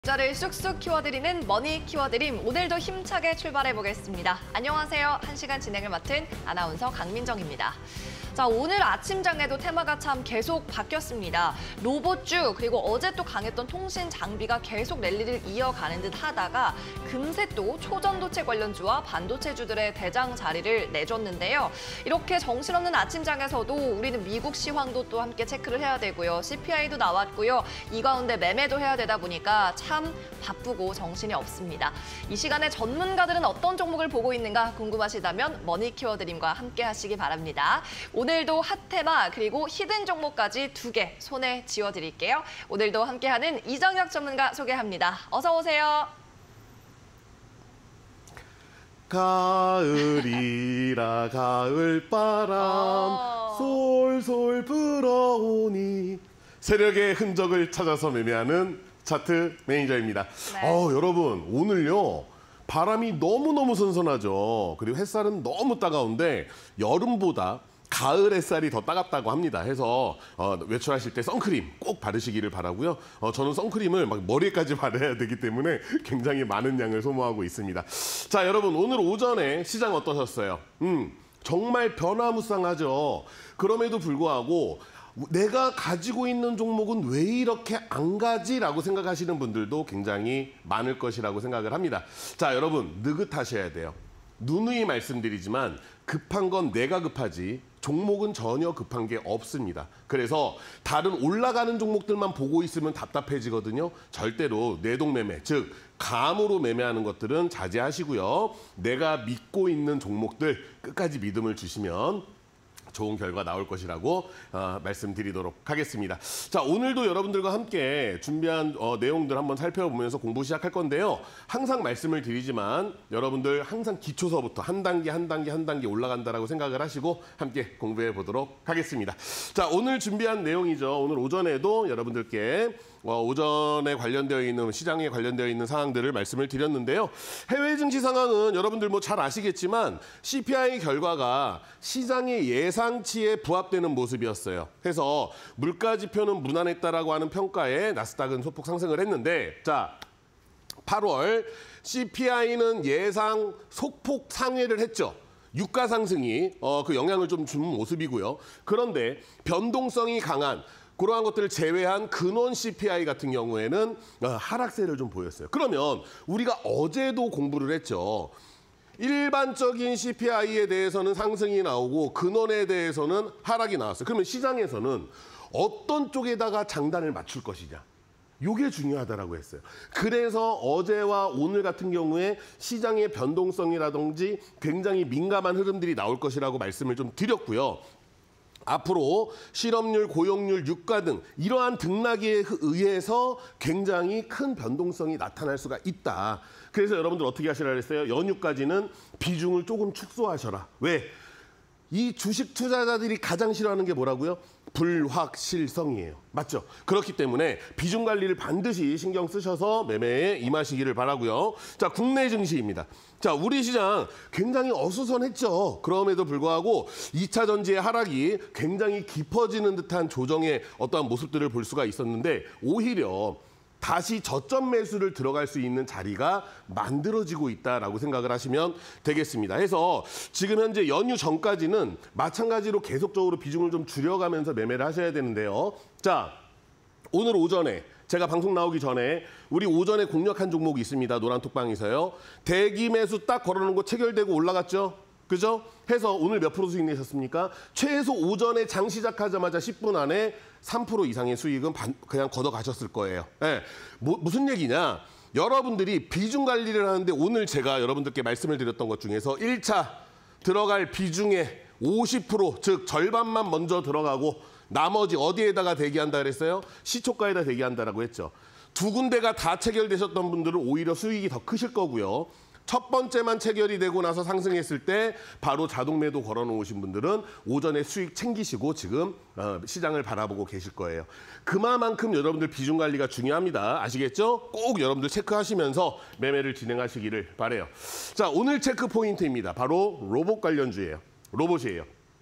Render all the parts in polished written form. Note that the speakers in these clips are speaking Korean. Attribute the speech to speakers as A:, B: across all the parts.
A: 투자를 쑥쑥 키워드리는 머니 키워드림, 오늘도 힘차게 출발해 보겠습니다. 안녕하세요. 1시간 진행을 맡은 아나운서 강민정입니다. 자, 오늘 아침장에도 테마가 참 계속 바뀌었습니다. 로봇주 그리고 어제 또 강했던 통신 장비가 계속 랠리를 이어가는 듯 하다가 금세 또 초전도체 관련주와 반도체주들의 대장 자리를 내줬는데요. 이렇게 정신없는 아침장에서도 우리는 미국 시황도 또 함께 체크를 해야 되고요. CPI도 나왔고요. 이 가운데 매매도 해야 되다 보니까 참 바쁘고 정신이 없습니다. 이 시간에 전문가들은 어떤 종목을 보고 있는가 궁금하시다면 머니 키워드림과 함께 하시기 바랍니다. 오늘도 핫테마 그리고 히든 종목까지 2개 손에 쥐어드릴게요. 오늘도 함께하는 이정혁 전문가 소개합니다. 어서 오세요.
B: 가을이라 가을바람 솔솔 불어오니 세력의 흔적을 찾아서 매매하는 차트 매니저입니다.
A: 네.
B: 여러분 오늘요. 바람이 너무너무 선선하죠. 그리고 햇살은 너무 따가운데 여름보다 가을 햇살이 더 따갑다고 합니다. 해서 외출하실 때 선크림 꼭 바르시기를 바라고요. 저는 선크림을 막 머리까지 바르야 되기 때문에 굉장히 많은 양을 소모하고 있습니다. 자, 여러분 오늘 오전에 시장 어떠셨어요? 정말 변화무쌍하죠. 그럼에도 불구하고 내가 가지고 있는 종목은 왜 이렇게 안 가지라고 생각하시는 분들도 굉장히 많을 것이라고 생각을 합니다. 자, 여러분 느긋하셔야 돼요. 누누이 말씀드리지만 급한 건 내가 급하지 종목은 전혀 급한 게 없습니다. 그래서 다른 올라가는 종목들만 보고 있으면 답답해지거든요. 절대로 내동매매, 즉 감으로 매매하는 것들은 자제하시고요. 내가 믿고 있는 종목들 끝까지 믿음을 주시면 좋은 결과 나올 것이라고 말씀드리도록 하겠습니다. 자, 오늘도 여러분들과 함께 준비한 내용들 한번 살펴보면서 공부 시작할 건데요. 항상 말씀을 드리지만 여러분들 항상 기초서부터 한 단계 한 단계 한 단계 올라간다라고 생각을 하시고 함께 공부해 보도록 하겠습니다. 자, 오늘 준비한 내용이죠. 오늘 오전에도 여러분들께 오전에 관련되어 있는 시장에 관련되어 있는 상황들을 말씀을 드렸는데요. 해외 증시 상황은 여러분들 뭐 잘 아시겠지만 CPI 결과가 시장의 예상치에 부합되는 모습이었어요. 해서 물가 지표는 무난했다라고 하는 평가에 나스닥은 소폭 상승을 했는데, 자, 8월 CPI는 예상 소폭 상회를 했죠. 유가 상승이 그 영향을 좀 준 모습이고요. 그런데 변동성이 강한 그러한 것들을 제외한 근원 CPI 같은 경우에는 하락세를 좀 보였어요. 그러면 우리가 어제도 공부를 했죠. 일반적인 CPI에 대해서는 상승이 나오고 근원에 대해서는 하락이 나왔어요. 그러면 시장에서는 어떤 쪽에다가 장단을 맞출 것이냐. 이게 중요하다라고 했어요. 그래서 어제와 오늘 같은 경우에 시장의 변동성이라든지 굉장히 민감한 흐름들이 나올 것이라고 말씀을 좀 드렸고요. 앞으로 실업률, 고용률, 유가 등 이러한 등락에 의해서 굉장히 큰 변동성이 나타날 수가 있다. 그래서 여러분들 어떻게 하시라 그랬어요? 연휴까지는 비중을 조금 축소하셔라. 왜? 이 주식 투자자들이 가장 싫어하는 게 뭐라고요? 불확실성이에요. 맞죠? 그렇기 때문에 비중 관리를 반드시 신경 쓰셔서 매매에 임하시기를 바라고요. 자, 국내 증시입니다. 자, 우리 시장 굉장히 어수선했죠. 그럼에도 불구하고 2차 전지의 하락이 굉장히 깊어지는 듯한 조정의 어떠한 모습들을 볼 수가 있었는데 오히려 다시 저점 매수를 들어갈 수 있는 자리가 만들어지고 있다라고 생각을 하시면 되겠습니다. 해서 지금 현재 연휴 전까지는 마찬가지로 계속적으로 비중을 좀 줄여가면서 매매를 하셔야 되는데요. 자, 오늘 오전에 제가 방송 나오기 전에 우리 오전에 공략한 종목이 있습니다. 노란톡방에서요. 대기 매수 딱 걸어놓은 거 체결되고 올라갔죠? 그죠? 해서 오늘 몇 프로 수익 내셨습니까? 최소 오전에 장 시작하자마자 10분 안에 3% 이상의 수익은 그냥 걷어가셨을 거예요. 네. 무슨 얘기냐? 여러분들이 비중 관리를 하는데 오늘 제가 여러분들께 말씀을 드렸던 것 중에서 1차 들어갈 비중의 50%, 즉 절반만 먼저 들어가고 나머지 어디에다가 대기한다 그랬어요? 시초가에다 대기한다라고 했죠. 두 군데가 다 체결되셨던 분들은 오히려 수익이 더 크실 거고요. 첫 번째만 체결이 되고 나서 상승했을 때 바로 자동 매도 걸어놓으신 분들은 오전에 수익 챙기시고 지금 시장을 바라보고 계실 거예요. 그만큼 여러분들 비중 관리가 중요합니다. 아시겠죠? 꼭 여러분들 체크하시면서 매매를 진행하시기를 바라요. 자, 오늘 체크 포인트입니다. 바로 로봇 관련주예요. 로봇이에요.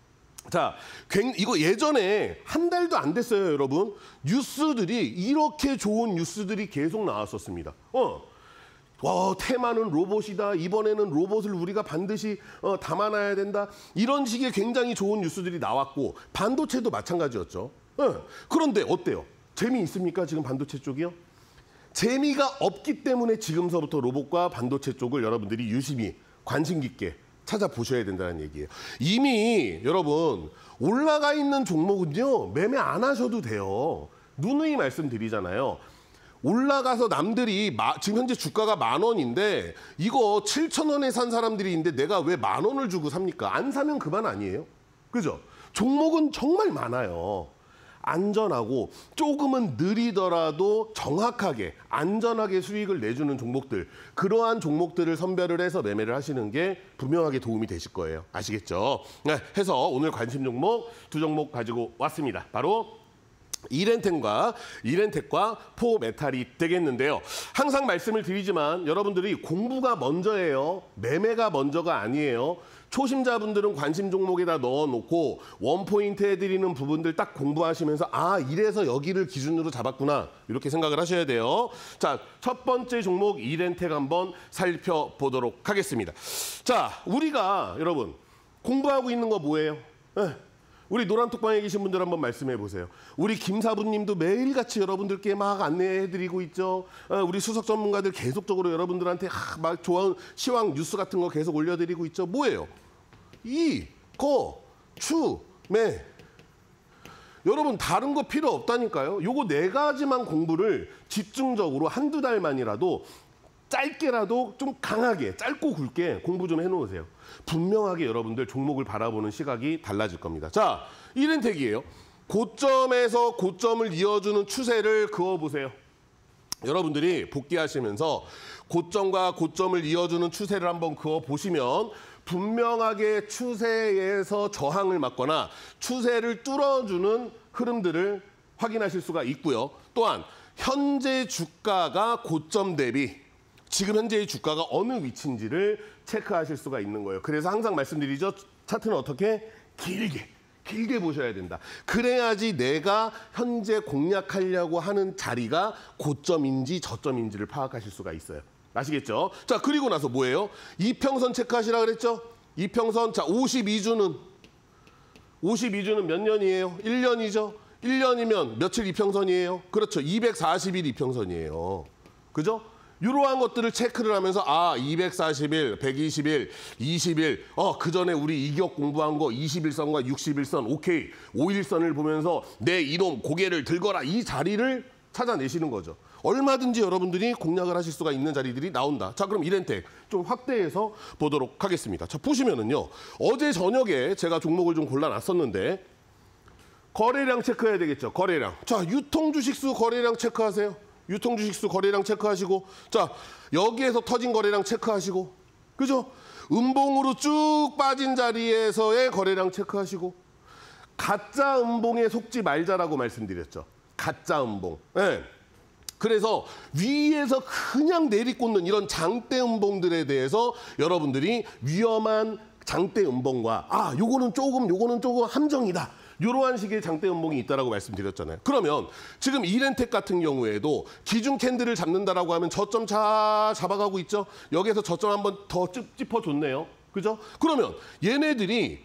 B: 자, 이거 예전에 한 달도 안 됐어요, 여러분. 뉴스들이 이렇게 좋은 뉴스들이 계속 나왔었습니다. 와, 테마는 로봇이다. 이번에는 로봇을 우리가 반드시 담아놔야 된다. 이런 식의 굉장히 좋은 뉴스들이 나왔고 반도체도 마찬가지였죠. 그런데 어때요? 재미있습니까? 지금 반도체 쪽이요? 재미가 없기 때문에 지금서부터 로봇과 반도체 쪽을 여러분들이 유심히 관심 깊게 찾아보셔야 된다는 얘기예요. 이미 여러분 올라가 있는 종목은요. 매매 안 하셔도 돼요. 누누이 말씀드리잖아요. 올라가서 남들이 지금 현재 주가가 10,000원인데 이거 7,000원에 산 사람들이 있는데 내가 왜 10,000원을 주고 삽니까? 안 사면 그만 아니에요? 그죠? 종목은 정말 많아요. 안전하고 조금은 느리더라도 정확하게 안전하게 수익을 내주는 종목들, 그러한 종목들을 선별을 해서 매매를 하시는 게 분명하게 도움이 되실 거예요. 아시겠죠? 네, 해서 오늘 관심 종목 2종목 가지고 왔습니다. 바로 이렌텍과 포메탈이 되겠는데요. 항상 말씀을 드리지만 여러분들이 공부가 먼저예요. 매매가 먼저가 아니에요. 초심자분들은 관심 종목에다 넣어놓고 원포인트 해드리는 부분들 딱 공부하시면서 아, 이래서 여기를 기준으로 잡았구나 이렇게 생각을 하셔야 돼요. 자, 첫 번째 종목 이렌텍 한번 살펴보도록 하겠습니다. 자, 우리가 여러분 공부하고 있는 거 뭐예요? 우리 노란톡방에 계신 분들 한번 말씀해 보세요. 우리 김사부님도 매일같이 여러분들께 막 안내해드리고 있죠. 우리 수석 전문가들 계속적으로 여러분들한테 막 좋아하는 시황 뉴스 같은 거 계속 올려드리고 있죠. 뭐예요? 매. 여러분 다른 거 필요 없다니까요. 요거 4가지만 공부를 집중적으로 한두 달만이라도 짧게라도 좀 강하게 짧고 굵게 공부 좀 해놓으세요. 분명하게 여러분들 종목을 바라보는 시각이 달라질 겁니다. 자, 이렌텍이에요. 고점에서 고점을 이어주는 추세를 그어보세요. 여러분들이 복귀하시면서 고점과 고점을 이어주는 추세를 한번 그어보시면 분명하게 추세에서 저항을 맞거나 추세를 뚫어주는 흐름들을 확인하실 수가 있고요. 또한 현재 주가가 고점 대비 지금 현재의 주가가 어느 위치인지를 체크하실 수가 있는 거예요. 그래서 항상 말씀드리죠. 차트는 어떻게? 길게 보셔야 된다. 그래야지 내가 현재 공략하려고 하는 자리가 고점인지 저점인지를 파악하실 수가 있어요. 아시겠죠? 자, 그리고 나서 뭐예요? 이평선 체크하시라 그랬죠? 이평선, 자, 52주는 몇 년이에요? 1년이죠? 1년이면 며칠 이평선이에요? 그렇죠. 240일 이평선이에요. 그죠? 이러한 것들을 체크를 하면서 240일, 120일, 20일, 그 전에 우리 이격 공부한 거 21선과 61선, 오케이. 5일선을 보면서 내 이놈 고개를 들거라 이 자리를 찾아내시는 거죠. 얼마든지 여러분들이 공략을 하실 수가 있는 자리들이 나온다. 자, 그럼 이렌텍 좀 확대해서 보도록 하겠습니다. 자, 보시면은요. 어제 저녁에 제가 종목을 좀 골라놨었는데 거래량 체크해야 되겠죠. 거래량. 자, 유통주식수 거래량 체크하세요. 유통주식수 거래량 체크하시고, 자, 여기에서 터진 거래량 체크하시고, 그죠? 음봉으로 쭉 빠진 자리에서의 거래량 체크하시고, 가짜 음봉에 속지 말자라고 말씀드렸죠. 가짜 음봉. 네. 그래서 위에서 그냥 내리꽂는 이런 장대 음봉들에 대해서 여러분들이 위험한 장대 음봉과 요거는 조금 함정이다. 이러한 식의 장대 음봉이 있다라고 말씀드렸잖아요. 그러면 지금 이렌텍 같은 경우에도 기준 캔들을 잡는다라고 하면 저점 잡아가고 있죠. 여기에서 저점 한번 더 짚어줬네요. 그죠? 그러면 얘네들이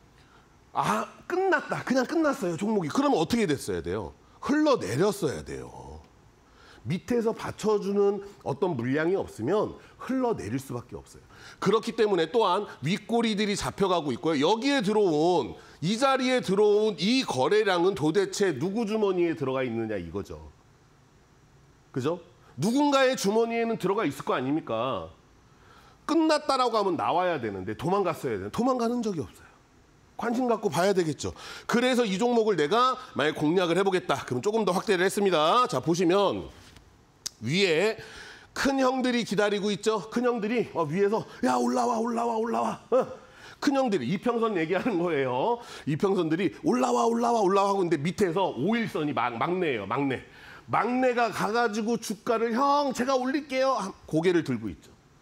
B: 끝났다. 그냥 끝났어요. 종목이. 그러면 어떻게 됐어야 돼요? 흘러내렸어야 돼요. 밑에서 받쳐주는 어떤 물량이 없으면 흘러내릴 수밖에 없어요. 그렇기 때문에 또한 윗꼬리들이 잡혀가고 있고요. 여기에 들어온 이 자리에 들어온 이 거래량은 도대체 누구 주머니에 들어가 있느냐 이거죠. 그죠? 누군가의 주머니에는 들어가 있을 거 아닙니까? 끝났다라고 하면 나와야 되는데 도망갔어야 되는데 도망가는 적이 없어요. 관심 갖고 봐야 되겠죠. 그래서 이 종목을 내가 만약 공략을 해보겠다. 그럼 조금 더 확대를 했습니다. 자, 보시면 위에 큰 형들이 기다리고 있죠. 큰 형들이 위에서 야 올라와. 큰 형들이 이평선 얘기하는 거예요. 이평선들이 올라와 하고 있는데 밑에서 5일선이 막내예요. 막내가 가가지고 주가를 형 제가 올릴게요. 고개를 들고 있죠.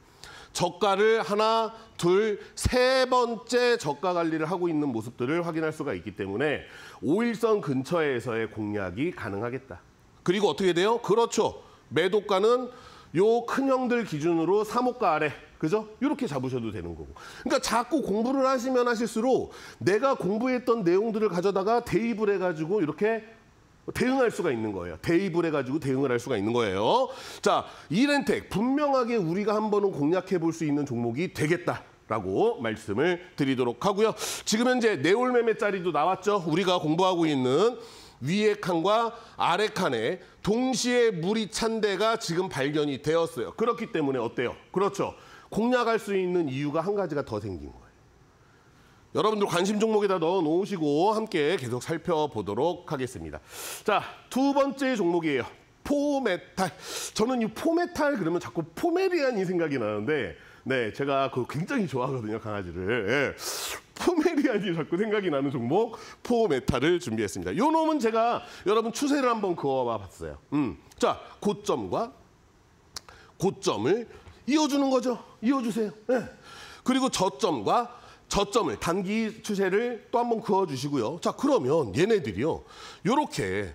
B: 저가를 하나, 둘, 세 번째 저가 관리를 하고 있는 모습들을 확인할 수가 있기 때문에 5일선 근처에서의 공략이 가능하겠다. 그리고 어떻게 돼요? 그렇죠. 매도가는 요 큰 형들 기준으로 3호가 아래, 그죠? 이렇게 잡으셔도 되는 거고. 그러니까 자꾸 공부를 하시면 하실수록 내가 공부했던 내용들을 가져다가 대입을 해가지고 이렇게 대응할 수가 있는 거예요. 대입을 해가지고 대응을 할 수가 있는 거예요. 자, 이렌텍 분명하게 우리가 한 번은 공략해 볼 수 있는 종목이 되겠다라고 말씀을 드리도록 하고요. 지금 현재 내올 매매짜리도 나왔죠. 우리가 공부하고 있는 위에 칸과 아래 칸에 동시에 물이 찬 데가 지금 발견이 되었어요. 그렇기 때문에 어때요? 그렇죠. 공략할 수 있는 이유가 한 가지가 더 생긴 거예요. 여러분들 관심 종목에다 넣어 놓으시고 함께 계속 살펴보도록 하겠습니다. 자, 두 번째 종목이에요. 포메탈. 저는 이 포메탈 그러면 자꾸 포메리안이 생각이 나는데, 네, 제가 그거 굉장히 좋아하거든요, 강아지를. 예. 포메리안이 자꾸 생각이 나는 종목, 포메탈을 준비했습니다. 요 놈은 제가 여러분 추세를 한번 그어봐 봤어요. 자, 고점과 고점을 이어주는 거죠. 이어주세요. 네. 그리고 저점과 저점을, 단기 추세를 또 한번 그어주시고요. 자, 그러면 얘네들이요. 요렇게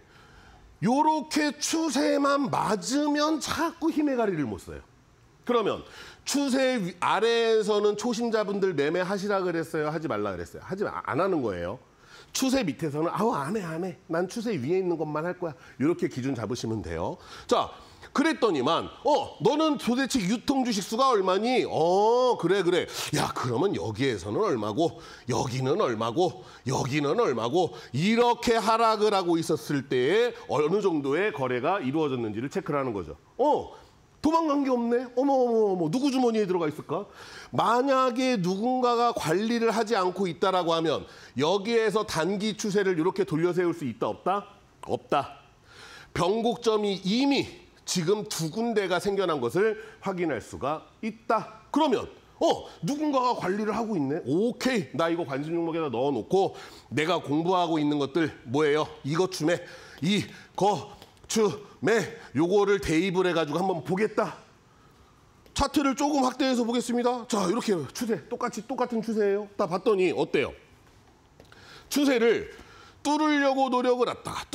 B: 추세만 맞으면 자꾸 힘의 가리를 못 써요. 그러면 추세 아래에서는 초심자분들 매매하시라 그랬어요? 하지 말라 그랬어요? 안 하는 거예요. 추세 밑에서는 아우 안 해. 난 추세 위에 있는 것만 할 거야. 이렇게 기준 잡으시면 돼요. 자, 그랬더니만 너는 도대체 유통 주식수가 얼마니? 그래. 야, 그러면 여기에서는 얼마고 여기는 얼마고 여기는 얼마고 이렇게 하락을 하고 있었을 때에 어느 정도의 거래가 이루어졌는지를 체크를 하는 거죠. 도망간 게 없네. 어머, 누구 주머니에 들어가 있을까? 만약에 누군가가 관리를 하지 않고 있다라고 하면 여기에서 단기 추세를 이렇게 돌려세울 수 있다, 없다? 없다. 변곡점이 이미 지금 두 군데가 생겨난 것을 확인할 수가 있다. 그러면 누군가가 관리를 하고 있네. 오케이, 나 이거 관심 종목에다 넣어놓고 내가 공부하고 있는 것들 뭐예요? 이거 춤에 요거를 대입을 해가지고 한번 보겠다. 차트를 조금 확대해서 보겠습니다. 자, 이렇게 추세 똑같은 추세예요. 딱 봤더니 어때요? 추세를 뚫으려고 노력을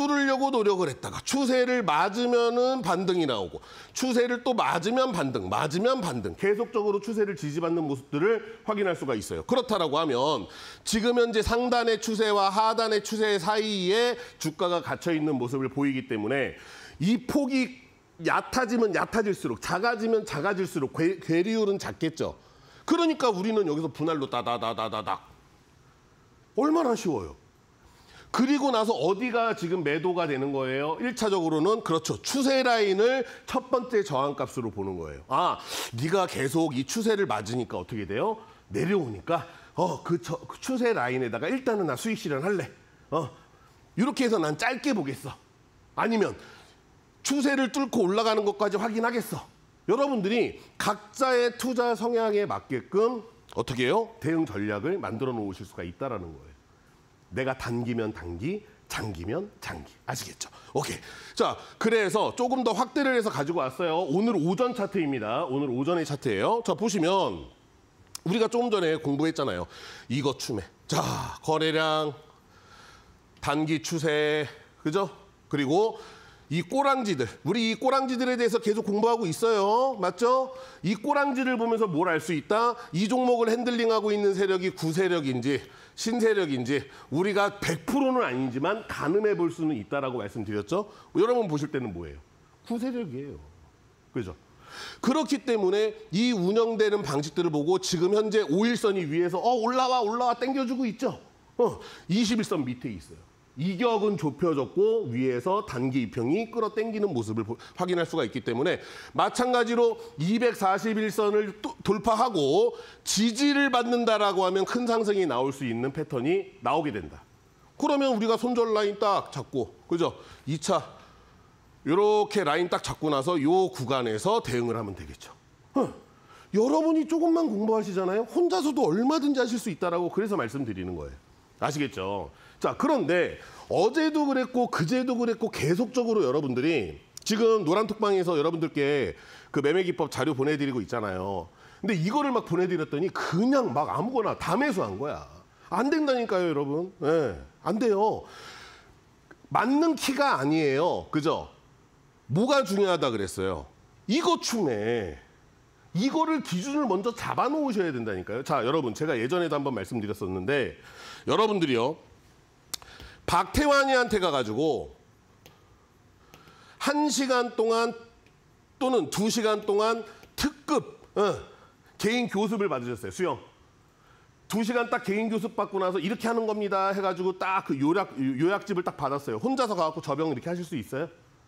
B: 했다가 추세를 맞으면은 반등이 나오고 추세를 또 맞으면 반등 계속적으로 추세를 지지받는 모습들을 확인할 수가 있어요. 그렇다라고 하면 지금 현재 상단의 추세와 하단의 추세 사이에 주가가 갇혀 있는 모습을 보이기 때문에 이 폭이 얕아지면 얕아질수록 작아지면 작아질수록 괴리율은 작겠죠. 그러니까 우리는 여기서 분할로 따다다다다닥 얼마나 쉬워요. 그리고 나서 어디가 지금 매도가 되는 거예요? 1차적으로는 그렇죠. 추세 라인을 첫 번째 저항값으로 보는 거예요. 네가 계속 이 추세를 맞으니까 어떻게 돼요? 내려오니까 그 추세 라인에다가 일단은 나 수익 실현할래. 이렇게 해서 난 짧게 보겠어. 아니면 추세를 뚫고 올라가는 것까지 확인하겠어. 여러분들이 각자의 투자 성향에 맞게끔 어떻게 해요? 대응 전략을 만들어 놓으실 수가 있다는 거예요. 내가 단기면 단기, 장기면 장기. 아시겠죠? 오케이. 자, 그래서 조금 더 확대를 해서 가지고 왔어요. 오늘 오전 차트입니다. 오늘 오전의 차트예요. 자, 보시면 우리가 조금 전에 공부했잖아요. 이거 추매. 자, 거래량, 단기 추세, 그죠? 그리고 이 꼬랑지들, 우리 이 꼬랑지들에 대해서 계속 공부하고 있어요. 맞죠? 이 꼬랑지를 보면서 뭘 알 수 있다? 이 종목을 핸들링하고 있는 세력이 구세력인지 신세력인지 우리가 100%는 아니지만 가늠해 볼 수는 있다라고 말씀드렸죠. 여러분 보실 때는 뭐예요? 구세력이에요. 그죠? 그렇기 때문에 이 운영되는 방식들을 보고 지금 현재 5일선이 위에서 올라와 땡겨주고 있죠. 21선 밑에 있어요. 이격은 좁혀졌고 위에서 단기 이평이 끌어당기는 모습을 확인할 수가 있기 때문에 마찬가지로 241선을 돌파하고 지지를 받는다라고 하면 큰 상승이 나올 수 있는 패턴이 나오게 된다. 그러면 우리가 손절 라인 딱 잡고, 그죠? 2차 이렇게 라인 딱 잡고 나서 이 구간에서 대응을 하면 되겠죠. 여러분이 조금만 공부하시잖아요. 혼자서도 얼마든지 하실 수 있다라고 그래서 말씀드리는 거예요. 아시겠죠? 자, 그런데 어제도 그랬고 그제도 그랬고 계속적으로 여러분들이 지금 노란톡방에서 여러분들께 그 매매기법 자료 보내드리고 있잖아요. 근데 이거를 막 보내드렸더니 그냥 막 아무거나 다 매수한 거야. 안 된다니까요, 여러분. 네, 안 돼요. 맞는 키가 아니에요. 그죠? 뭐가 중요하다 그랬어요? 이거 충에 이거를 기준을 먼저 잡아놓으셔야 된다니까요. 자, 여러분, 제가 예전에도 한번 말씀드렸었는데 여러분들이요. 박태환이한테 가가지고 1시간 동안 또는 2시간 동안 특급 개인 교습을 받으셨어요. 수영. 2시간 딱 개인 교습 받고 나서 이렇게 하는 겁니다 해가지고 딱 그 요약집을 딱 받았어요. 혼자서 가갖고 저병 이렇게 하실 수 있어요?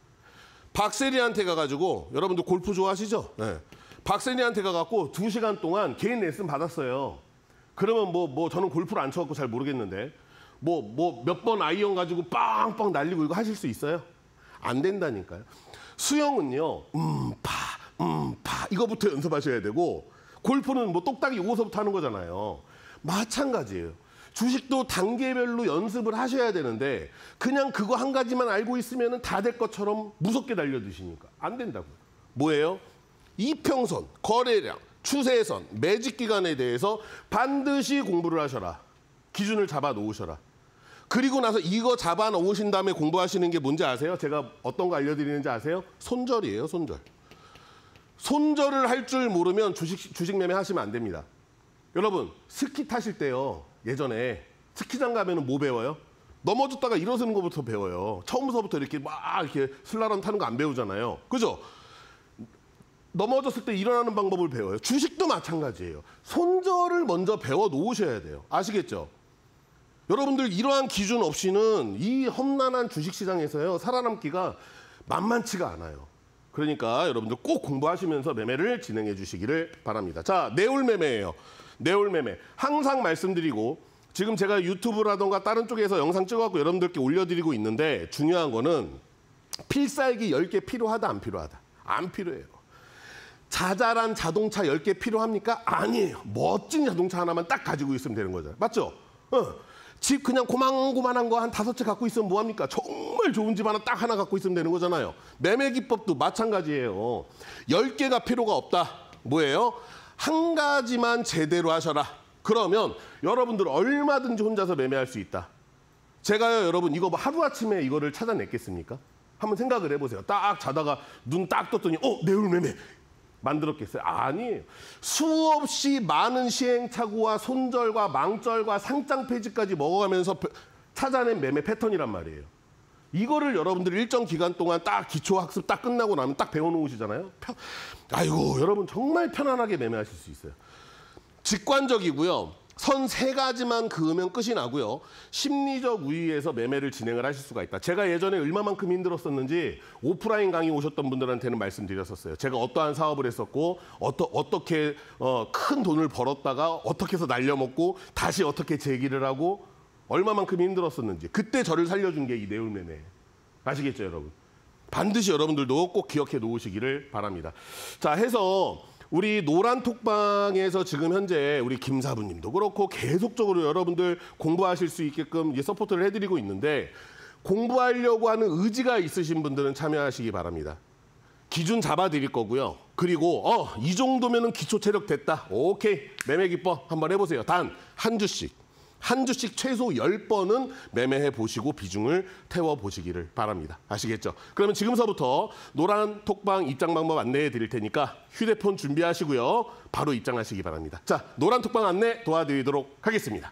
B: 박세리한테 가가지고 여러분들 골프 좋아하시죠? 네. 박세리한테 가갖고 2시간 동안 개인 레슨 받았어요. 그러면 뭐 저는 골프를 안 쳐갖고 잘 모르겠는데 몇 번 아이언 가지고 빵빵 날리고 이거 하실 수 있어요? 안 된다니까요. 수영은요, 파 이거부터 연습하셔야 되고 골프는 뭐 똑딱이 요거서부터 하는 거잖아요. 마찬가지예요. 주식도 단계별로 연습을 하셔야 되는데 그냥 그거 한 가지만 알고 있으면 다 될 것처럼 무섭게 달려드시니까 안 된다고요. 뭐예요? 이평선, 거래량, 추세선, 매집 기간에 대해서 반드시 공부를 하셔라. 기준을 잡아 놓으셔라. 그리고 나서 이거 잡아 놓으신 다음에 공부하시는 게 뭔지 아세요? 제가 어떤 거 알려드리는지 아세요? 손절이에요, 손절. 손절을 할 줄 모르면 주식 매매 하시면 안 됩니다. 여러분, 스키 타실 때요. 예전에 스키장 가면은 뭐 배워요? 넘어졌다가 일어서는 것부터 배워요. 처음부터 이렇게 막 이렇게 슬라럼 타는 거 안 배우잖아요. 그죠? 넘어졌을 때 일어나는 방법을 배워요. 주식도 마찬가지예요. 손절을 먼저 배워 놓으셔야 돼요. 아시겠죠? 여러분들 이러한 기준 없이는 이 험난한 주식시장에서요. 살아남기가 만만치가 않아요. 그러니까 여러분들 꼭 공부하시면서 매매를 진행해 주시기를 바랍니다. 자, 내올 매매예요. 내올 매매. 항상 말씀드리고 지금 제가 유튜브라던가 다른 쪽에서 영상 찍어갖고 여러분들께 올려드리고 있는데 중요한 거는 필살기 10개 필요하다 안 필요하다? 안 필요해요. 자잘한 자동차 10개 필요합니까? 아니에요. 멋진 자동차 하나만 딱 가지고 있으면 되는 거잖아요. 맞죠? 집 그냥 고만고만한 거 한 5채 갖고 있으면 뭐합니까? 정말 좋은 집 하나 딱 하나 갖고 있으면 되는 거잖아요. 매매 기법도 마찬가지예요. 10개가 필요가 없다. 뭐예요? 한 가지만 제대로 하셔라. 그러면 여러분들 얼마든지 혼자서 매매할 수 있다. 제가요, 여러분 이거 뭐 하루아침에 이거를 찾아냈겠습니까? 한번 생각을 해보세요. 딱 자다가 눈 딱 떴더니 내일 매매. 만들었겠어요? 아니에요. 수없이 많은 시행착오와 손절과 망절과 상장 폐지까지 먹어가면서 찾아낸 매매 패턴이란 말이에요. 이거를 여러분들이 일정 기간 동안 딱 기초학습 딱 끝나고 나면 딱 배워놓으시잖아요. 아이고, 여러분 정말 편안하게 매매하실 수 있어요. 직관적이고요. 선 3가지만 그으면 끝이 나고요. 심리적 우위에서 매매를 진행을 하실 수가 있다. 제가 예전에 얼마만큼 힘들었었는지 오프라인 강의 오셨던 분들한테는 말씀드렸었어요. 제가 어떠한 사업을 했었고 어떻게 큰 돈을 벌었다가 어떻게 해서 날려먹고 다시 어떻게 재기를 하고 얼마만큼 힘들었었는지. 그때 저를 살려준 게 이 내올 매매. 아시겠죠, 여러분? 반드시 여러분들도 꼭 기억해 놓으시기를 바랍니다. 자, 해서 우리 노란톡방에서 지금 현재 우리 김사부님도 그렇고 계속적으로 여러분들 공부하실 수 있게끔 이제 서포트를 해드리고 있는데 공부하려고 하는 의지가 있으신 분들은 참여하시기 바랍니다. 기준 잡아드릴 거고요. 그리고 이 정도면은 기초 체력 됐다. 오케이. 매매 기법 한번 해보세요. 단 한 주씩 최소 10번은 매매해 보시고 비중을 태워 보시기를 바랍니다. 아시겠죠? 그러면 지금서부터 노란 톡방 입장 방법 안내해 드릴 테니까 휴대폰 준비하시고요. 바로 입장하시기 바랍니다. 자, 노란 톡방 안내 도와드리도록 하겠습니다.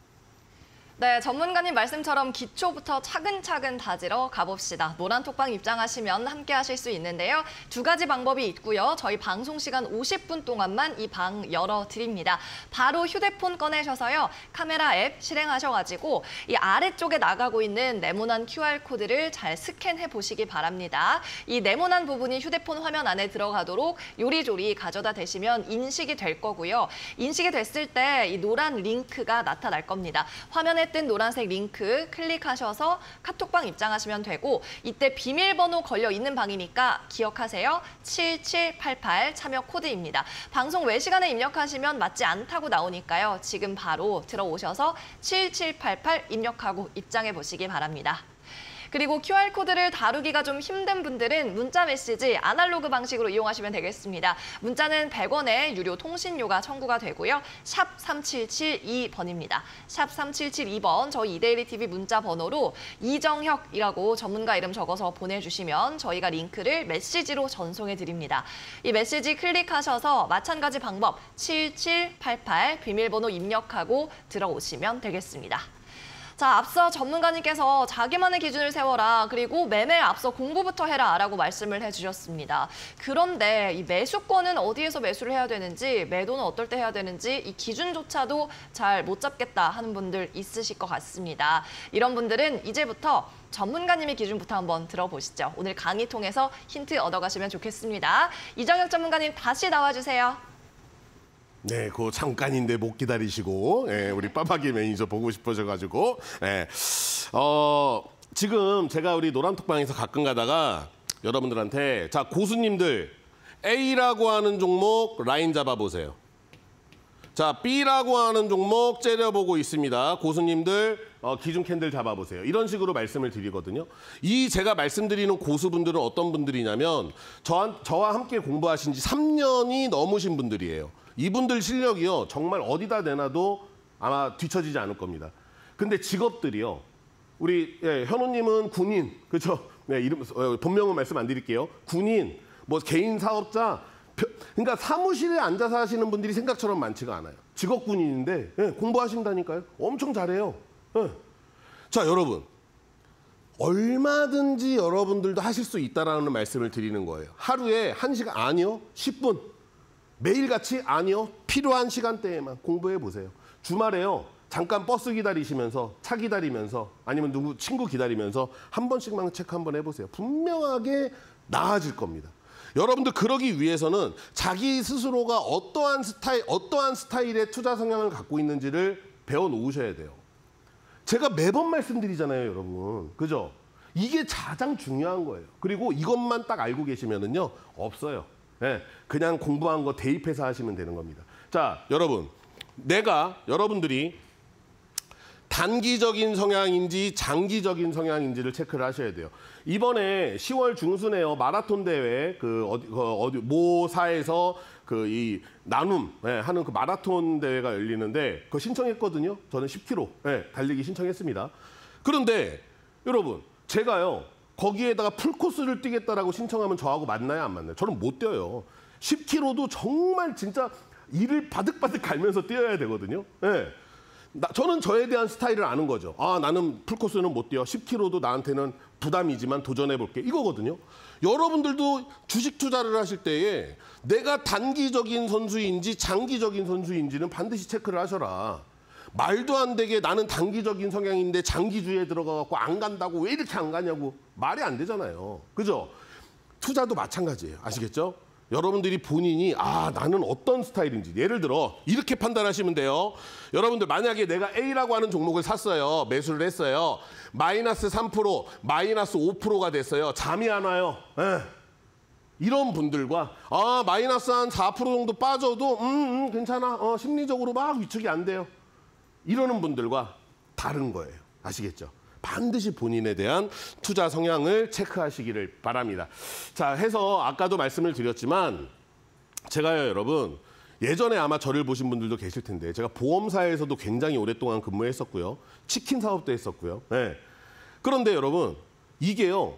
A: 네, 전문가님 말씀처럼 기초부터 차근차근 다지러 가봅시다. 노란톡방 입장하시면 함께 하실 수 있는데요. 2가지 방법이 있고요. 저희 방송 시간 50분 동안만 이 방 열어드립니다. 바로 휴대폰 꺼내셔서요. 카메라 앱 실행하셔가지고 이 아래쪽에 나가고 있는 네모난 QR코드를 잘 스캔해 보시기 바랍니다. 이 네모난 부분이 휴대폰 화면 안에 들어가도록 요리조리 가져다 대시면 인식이 될 거고요. 인식이 됐을 때 이 노란 링크가 나타날 겁니다. 화면에 뜬 노란색 링크 클릭하셔서 카톡방 입장하시면 되고 이때 비밀번호 걸려 있는 방이니까 기억하세요. 7788 참여 코드입니다. 방송 외 시간에 입력하시면 맞지 않다고 나오니까요. 지금 바로 들어오셔서 7788 입력하고 입장해 보시기 바랍니다. 그리고 QR코드를 다루기가 좀 힘든 분들은 문자 메시지 아날로그 방식으로 이용하시면 되겠습니다. 문자는 100원의 유료 통신료가 청구가 되고요. 샵 3772번입니다. 샵 3772번 저희 이데일리 TV 문자 번호로 이정혁이라고 전문가 이름 적어서 보내주시면 저희가 링크를 메시지로 전송해 드립니다. 이 메시지 클릭하셔서 마찬가지 방법 7788 비밀번호 입력하고 들어오시면 되겠습니다. 자, 앞서 전문가님께서 자기만의 기준을 세워라, 그리고 매매에 앞서 공부부터 해라라고 말씀을 해주셨습니다. 그런데 이 매수권은 어디에서 매수를 해야 되는지, 매도는 어떨 때 해야 되는지 이 기준조차도 잘 못 잡겠다 하는 분들 있으실 것 같습니다. 이런 분들은 이제부터 전문가님의 기준부터 한번 들어보시죠. 오늘 강의 통해서 힌트 얻어가시면 좋겠습니다. 이정혁 전문가님 다시 나와주세요.
B: 네, 그 잠깐인데 못 기다리시고, 예, 우리 빠박이 매니저 보고 싶어져가지고, 예. 지금 제가 우리 노란톡방에서 가끔 가다가 여러분들한테, 자, 고수님들, A라고 하는 종목 라인 잡아보세요. 자, B라고 하는 종목 째려보고 있습니다. 고수님들, 기준 캔들 잡아보세요. 이런 식으로 말씀을 드리거든요. 이 제가 말씀드리는 고수분들은 어떤 분들이냐면, 저와 함께 공부하신 지 3년이 넘으신 분들이에요. 이분들 실력이요, 정말 어디다 내놔도 아마 뒤처지지 않을 겁니다. 근데 직업들이요, 우리 현우님은 군인, 그렇죠? 네, 이름 본명은 말씀 안 드릴게요. 군인, 뭐 개인 사업자, 그러니까 사무실에 앉아서 하시는 분들이 생각처럼 많지가 않아요. 직업 군인인데 공부하신다니까요. 엄청 잘해요. 자, 여러분, 얼마든지 여러분들도 하실 수 있다라는 말씀을 드리는 거예요. 하루에 1시간, 아니요, 10분. 매일같이, 아니요, 필요한 시간대에만 공부해 보세요. 주말에요, 잠깐 버스 기다리시면서, 차 기다리면서, 아니면 누구 친구 기다리면서 한 번씩만 체크 한번 해보세요. 분명하게 나아질 겁니다. 여러분들 그러기 위해서는 자기 스스로가 어떠한 스타일의 투자 성향을 갖고 있는지를 배워 놓으셔야 돼요. 제가 매번 말씀드리잖아요, 여러분. 그죠? 이게 가장 중요한 거예요. 그리고 이것만 딱 알고 계시면은요, 없어요. 네, 그냥 공부한 거 대입해서 하시면 되는 겁니다. 자, 여러분, 여러분들이 단기적인 성향인지 장기적인 성향인지를 체크를 하셔야 돼요. 이번에 10월 중순에요, 마라톤 대회 모사에서 이 나눔 하는 그 마라톤 대회가 열리는데 그거 신청했거든요. 저는 10km 달리기 신청했습니다. 그런데 여러분, 제가요, 거기에다가 풀코스를 뛰겠다라고 신청하면 저하고 맞나요, 안 맞나요? 저는 못 뛰어요. 10km도 정말 진짜 이를 바득바득 갈면서 뛰어야 되거든요. 네. 저는 저에 대한 스타일을 아는 거죠. 아, 나는 풀코스는 못 뛰어. 10km도 나한테는 부담이지만 도전해볼게. 이거거든요. 여러분들도 주식 투자를 하실 때에 내가 단기적인 선수인지 장기적인 선수인지는 반드시 체크를 하셔라. 말도 안 되게 나는 단기적인 성향인데 장기주에 들어가갖고 안 간다고 왜 이렇게 안 가냐고 말이 안 되잖아요. 그죠? 투자도 마찬가지예요. 아시겠죠? 여러분들이 본인이 나는 어떤 스타일인지, 예를 들어 이렇게 판단하시면 돼요. 여러분들 만약에 내가 A라고 하는 종목을 샀어요. 매수를 했어요. 마이너스 3%, 마이너스 5%가 됐어요. 잠이 안 와요. 이런 분들과 마이너스 한 4% 정도 빠져도 괜찮아. 심리적으로 막 위축이 안 돼요. 이러는 분들과 다른 거예요. 아시겠죠? 반드시 본인에 대한 투자 성향을 체크하시기를 바랍니다. 자, 해서 아까도 말씀을 드렸지만 제가요, 여러분, 예전에 아마 저를 보신 분들도 계실 텐데 제가 보험사에서도 굉장히 오랫동안 근무했었고요. 치킨 사업도 했었고요. 네. 그런데 여러분, 이게요,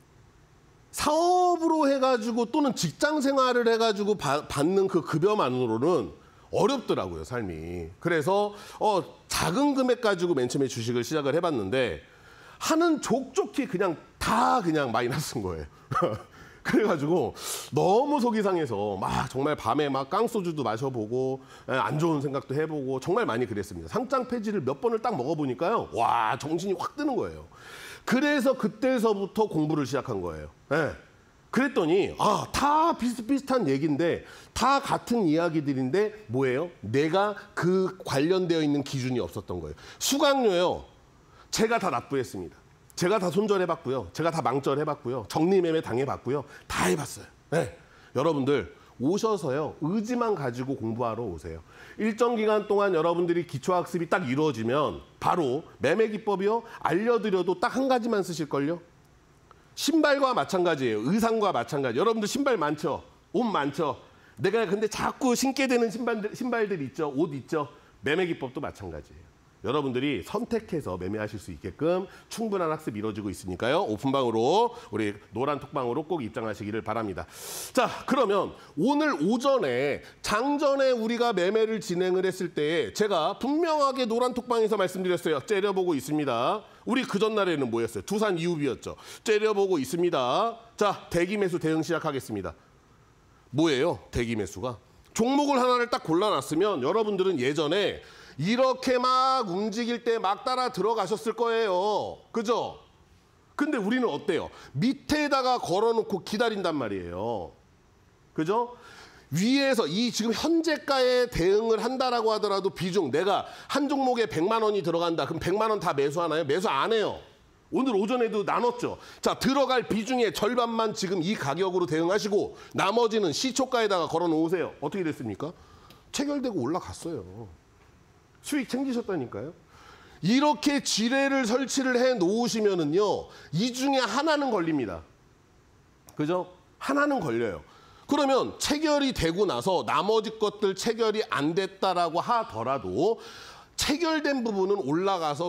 B: 사업으로 해가지고 또는 직장 생활을 해가지고 받는 그 급여만으로는 어렵더라고요, 삶이. 그래서 작은 금액 가지고 맨 처음에 주식을 시작을 해봤는데 하는 족족히 그냥 마이너스인 거예요. 그래가지고 너무 속이 상해서 막 정말 밤에 막 깡소주도 마셔보고 안 좋은 생각도 해보고 정말 많이 그랬습니다. 상장 폐지를 몇 번을 딱 먹어보니까요, 와, 정신이 확 드는 거예요. 그래서 그때서부터 공부를 시작한 거예요. 네. 그랬더니 다 비슷비슷한 얘기인데 다 같은 이야기들인데 뭐예요? 내가 그 관련되어 있는 기준이 없었던 거예요. 수강료요, 제가 다 납부했습니다. 제가 다 손절해봤고요. 제가 다 망절해봤고요. 정리매매 당해봤고요. 다 해봤어요. 네. 여러분들 오셔서요. 의지만 가지고 공부하러 오세요. 일정 기간 동안 여러분들이 기초학습이 딱 이루어지면 바로 매매 기법이요. 알려드려도 딱 한 가지만 쓰실걸요. 신발과 마찬가지예요. 의상과 마찬가지. 여러분들 신발 많죠? 옷 많죠? 내가 근데 자꾸 신게 되는 신발들 있죠? 옷 있죠? 매매 기법도 마찬가지예요. 여러분들이 선택해서 매매하실 수 있게끔 충분한 학습이 이루어지고 있으니까요. 오픈방으로 우리 노란 톡방으로 꼭 입장하시기를 바랍니다. 자, 그러면 오늘 오전에 장전에 우리가 매매를 진행을 했을 때 제가 분명하게 노란 톡방에서 말씀드렸어요. 째려보고 있습니다. 우리 그 전날에는 뭐였어요? 두산 이후비였죠. 째려보고 있습니다. 자, 대기 매수 대응 시작하겠습니다. 뭐예요? 대기 매수가. 종목을 하나를 딱 골라놨으면 여러분들은 예전에 이렇게 막 움직일 때 막 따라 들어가셨을 거예요. 그죠? 근데 우리는 어때요? 밑에다가 걸어놓고 기다린단 말이에요. 그죠? 위에서 이 지금 현재가에 대응을 한다라고 하더라도 비중, 내가 한 종목에 100만 원이 들어간다. 그럼 100만 원 다 매수하나요? 매수 안 해요. 오늘 오전에도 나눴죠. 자, 들어갈 비중의 절반만 지금 이 가격으로 대응하시고 나머지는 시초가에다가 걸어놓으세요. 어떻게 됐습니까? 체결되고 올라갔어요. 수익 챙기셨다니까요. 이렇게 지뢰를 설치를 해 놓으시면은요, 이 중에 하나는 걸립니다. 그죠? 하나는 걸려요. 그러면 체결이 되고 나서 나머지 것들 체결이 안 됐다라고 하더라도 체결된 부분은 올라가서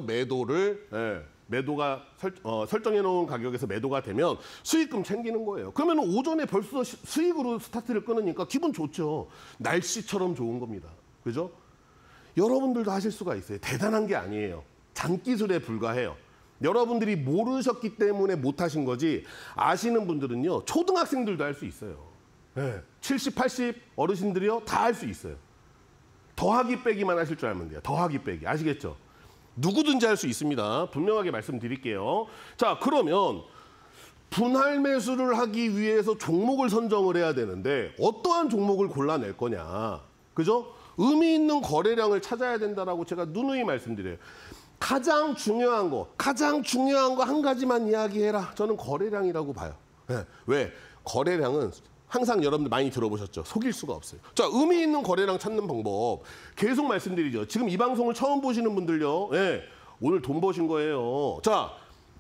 B: 매도가 설정해 놓은 가격에서 매도가 되면 수익금 챙기는 거예요. 그러면 오전에 벌써 수익으로 스타트를 끊으니까 기분 좋죠. 날씨처럼 좋은 겁니다. 그죠? 여러분들도 하실 수가 있어요. 대단한 게 아니에요. 잔기술에 불과해요. 여러분들이 모르셨기 때문에 못하신 거지 아시는 분들은요. 초등학생들도 할 수 있어요. 네. 70, 80 어르신들이요. 다 할 수 있어요. 더하기 빼기만 하실 줄 알면 돼요. 더하기 빼기. 아시겠죠? 누구든지 할 수 있습니다. 분명하게 말씀드릴게요. 자, 그러면 분할 매수를 하기 위해서 종목을 선정을 해야 되는데 어떠한 종목을 골라낼 거냐. 그죠? 의미 있는 거래량을 찾아야 된다라고 제가 누누이 말씀드려요. 가장 중요한 거 한 가지만 이야기해라. 저는 거래량이라고 봐요. 네. 왜? 거래량은 항상 여러분들 많이 들어보셨죠? 속일 수가 없어요. 자, 의미 있는 거래량 찾는 방법 계속 말씀드리죠. 지금 이 방송을 처음 보시는 분들요. 네. 오늘 돈 버신 거예요. 자,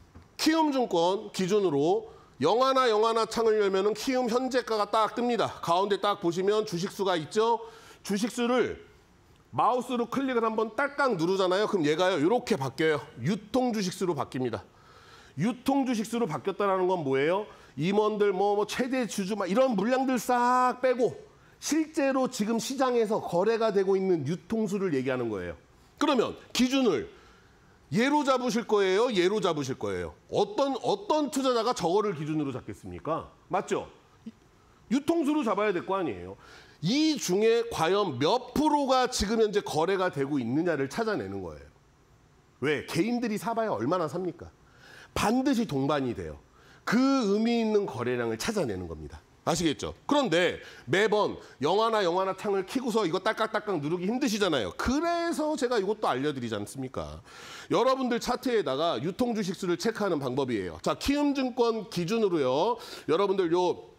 B: 키움증권 기준으로 영하나 창을 열면은 키움 현재가가 딱 뜹니다. 가운데 딱 보시면 주식수가 있죠? 주식수를 마우스로 클릭을 한번 딸깍 누르잖아요. 그럼 얘가요, 이렇게 바뀌어요. 유통 주식수로 바뀝니다. 유통 주식수로 바뀌었다는 건 뭐예요? 임원들 최대 주주 이런 물량들 싹 빼고 실제로 지금 시장에서 거래가 되고 있는 유통수를 얘기하는 거예요. 그러면 기준을 얘로 잡으실 거예요? 얘로 잡으실 거예요? 어떤 투자자가 저거를 기준으로 잡겠습니까? 맞죠? 유통수로 잡아야 될 거 아니에요. 이 중에 과연 몇 프로가 지금 현재 거래가 되고 있느냐를 찾아내는 거예요. 왜? 개인들이 사봐야 얼마나 삽니까? 반드시 동반이 돼요. 그 의미 있는 거래량을 찾아내는 겁니다. 아시겠죠? 그런데 매번 영화나 창을 켜고서 이거 딸깍딸깍 누르기 힘드시잖아요. 그래서 제가 이것도 알려드리지 않습니까? 여러분들 차트에다가 유통주식수를 체크하는 방법이에요. 자, 키움증권 기준으로요. 여러분들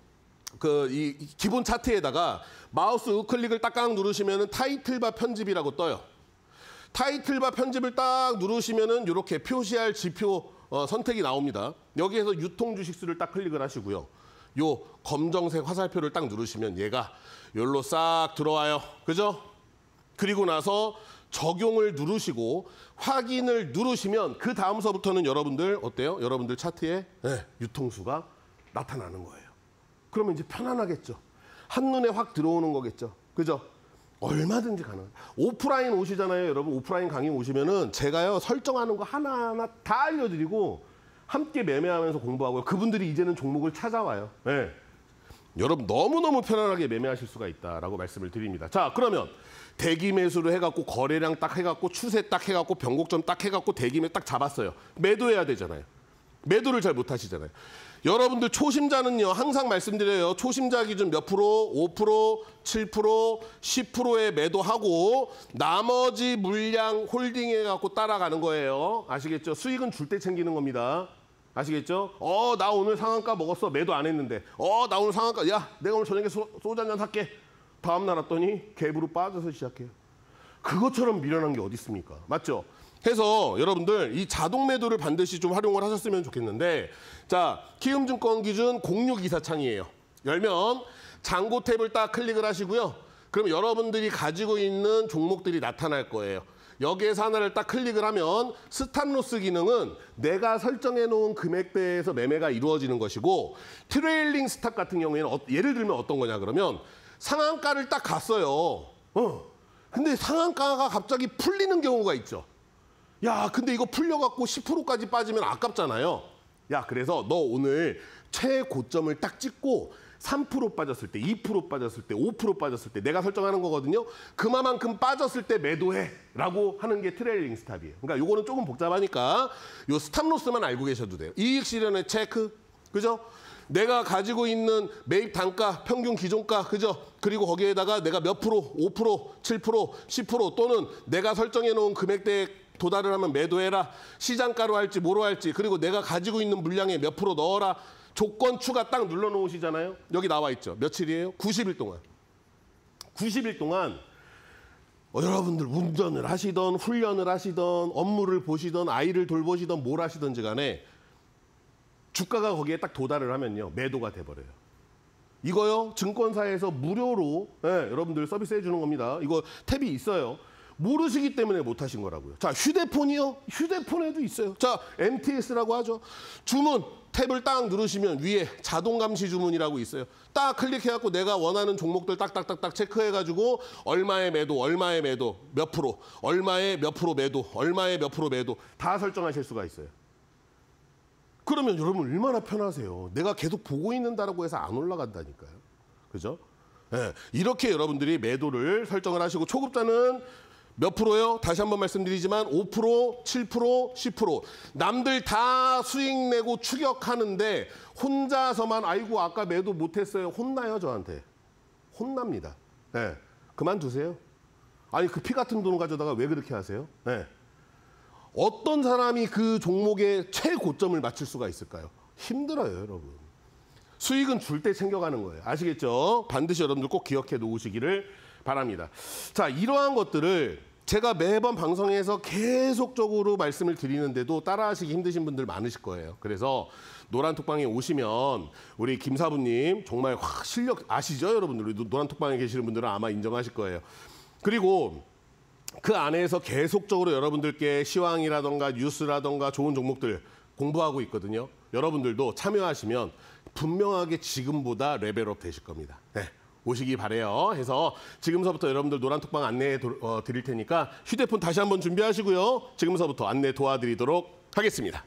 B: 이 기본 차트에다가 마우스 우클릭을 딱딱 누르시면은 타이틀바 편집이라고 떠요. 타이틀바 편집을 딱 누르시면은 이렇게 표시할 지표 선택이 나옵니다. 여기에서 유통 주식수를 딱 클릭을 하시고요. 요 검정색 화살표를 딱 누르시면 얘가 여기로 싹 들어와요. 그죠? 그리고 나서 적용을 누르시고 확인을 누르시면 그 다음서부터는 여러분들 어때요? 여러분들 차트에 유통수가 나타나는 거예요. 그러면 이제 편안하겠죠. 한눈에 확 들어오는 거겠죠. 그죠? 얼마든지 가능해요. 오프라인 오시잖아요, 여러분. 오프라인 강의 오시면은 제가요 설정하는 거 하나하나 다 알려드리고 함께 매매하면서 공부하고요. 그분들이 이제는 종목을 찾아와요. 네. 여러분 너무너무 편안하게 매매하실 수가 있다라고 말씀을 드립니다. 자, 그러면 대기 매수를 해갖고 거래량 딱 해갖고 추세 딱 해갖고 변곡점 딱 해갖고 대기 매수 딱 잡았어요. 매도해야 되잖아요. 매도를 잘 못하시잖아요. 여러분들 초심자는요, 항상 말씀드려요. 초심자 기준 몇 프로, 5%, 7%, 10%에 매도하고 나머지 물량 홀딩해갖고 따라가는 거예요. 아시겠죠? 수익은 줄 때 챙기는 겁니다. 아시겠죠? 나 오늘 상한가 먹었어. 매도 안 했는데. 나 오늘 상한가. 야, 내가 오늘 저녁에 소주 한잔 살게. 다음 날 왔더니 갭으로 빠져서 시작해요. 그것처럼 미련한 게 어디 있습니까? 맞죠? 해서 여러분들 이 자동 매도를 반드시 좀 활용을 하셨으면 좋겠는데, 자, 키움증권 기준 0624창이에요. 열면 잔고 탭을 딱 클릭을 하시고요. 그럼 여러분들이 가지고 있는 종목들이 나타날 거예요. 여기에서 하나를 딱 클릭을 하면 스탑로스 기능은 내가 설정해 놓은 금액대에서 매매가 이루어지는 것이고, 트레일링 스탑 같은 경우에는 예를 들면 어떤 거냐 그러면 상한가를 딱 갔어요. 근데 상한가가 갑자기 풀리는 경우가 있죠. 야, 근데 이거 풀려갖고 10%까지 빠지면 아깝잖아요. 야, 그래서 너 오늘 최고점을 딱 찍고 3% 빠졌을 때, 2% 빠졌을 때, 5% 빠졌을 때 내가 설정하는 거거든요. 그만큼 빠졌을 때 매도해라고 하는 게 트레일링 스탑이에요. 그러니까 요거는 조금 복잡하니까 요 스탑로스만 알고 계셔도 돼요. 이익 실현의 체크, 그죠? 내가 가지고 있는 매입 단가, 평균 기존가, 그죠? 그리고 거기에다가 내가 몇 프로, 5%, 7%, 10% 또는 내가 설정해 놓은 금액대에 도달을 하면 매도해라. 시장가로 할지 뭐로 할지, 그리고 내가 가지고 있는 물량에 몇 프로 넣어라. 조건 추가 딱 눌러놓으시잖아요. 여기 나와 있죠. 며칠이에요? 90일 동안. 90일 동안 여러분들 운전을 하시던 훈련을 하시던 업무를 보시던 아이를 돌보시던 뭘 하시든지 간에 주가가 거기에 딱 도달을 하면요. 매도가 돼버려요. 이거요. 증권사에서 무료로 여러분들 서비스해 주는 겁니다. 이거 탭이 있어요. 모르시기 때문에 못하신 거라고요. 자, 휴대폰이요? 휴대폰에도 있어요. 자, MTS라고 하죠. 주문 탭을 딱 누르시면 위에 자동 감시 주문이라고 있어요. 딱 클릭해갖고 내가 원하는 종목들 딱딱딱딱 체크해가지고 얼마의 매도, 얼마의 매도, 몇 프로, 얼마의 몇 프로 매도, 얼마의 몇 프로 매도 다 설정하실 수가 있어요. 그러면 여러분 얼마나 편하세요. 내가 계속 보고 있는다라고 해서 안 올라간다니까요. 그죠? 네, 이렇게 여러분들이 매도를 설정을 하시고 초급자는 몇 프로요? 다시 한번 말씀드리지만 5%, 7%, 10%. 남들 다 수익 내고 추격하는데 혼자서만 아이고 아까 매도 못했어요. 혼나요 저한테. 혼납니다. 네, 그만두세요. 아니 그 피 같은 돈 가져다가 왜 그렇게 하세요? 네. 어떤 사람이 그 종목의 최고점을 맞출 수가 있을까요? 힘들어요 여러분. 수익은 줄 때 챙겨가는 거예요. 아시겠죠? 반드시 여러분들 꼭 기억해 놓으시기를 바랍니다. 자, 이러한 것들을 제가 매번 방송에서 계속적으로 말씀을 드리는데도 따라하시기 힘드신 분들 많으실 거예요. 그래서 노란톡방에 오시면 우리 김사부님 정말 실력 아시죠? 여러분들 노란톡방에 계시는 분들은 아마 인정하실 거예요. 그리고 그 안에서 계속적으로 여러분들께 시황이라던가 뉴스라던가 좋은 종목들 공부하고 있거든요. 여러분들도 참여하시면 분명하게 지금보다 레벨업 되실 겁니다. 네. 오시기 바래요. 해서 지금서부터 여러분들 노란톡방 안내해 드릴 테니까 휴대폰 다시 한번 준비하시고요. 지금서부터 안내 도와드리도록 하겠습니다.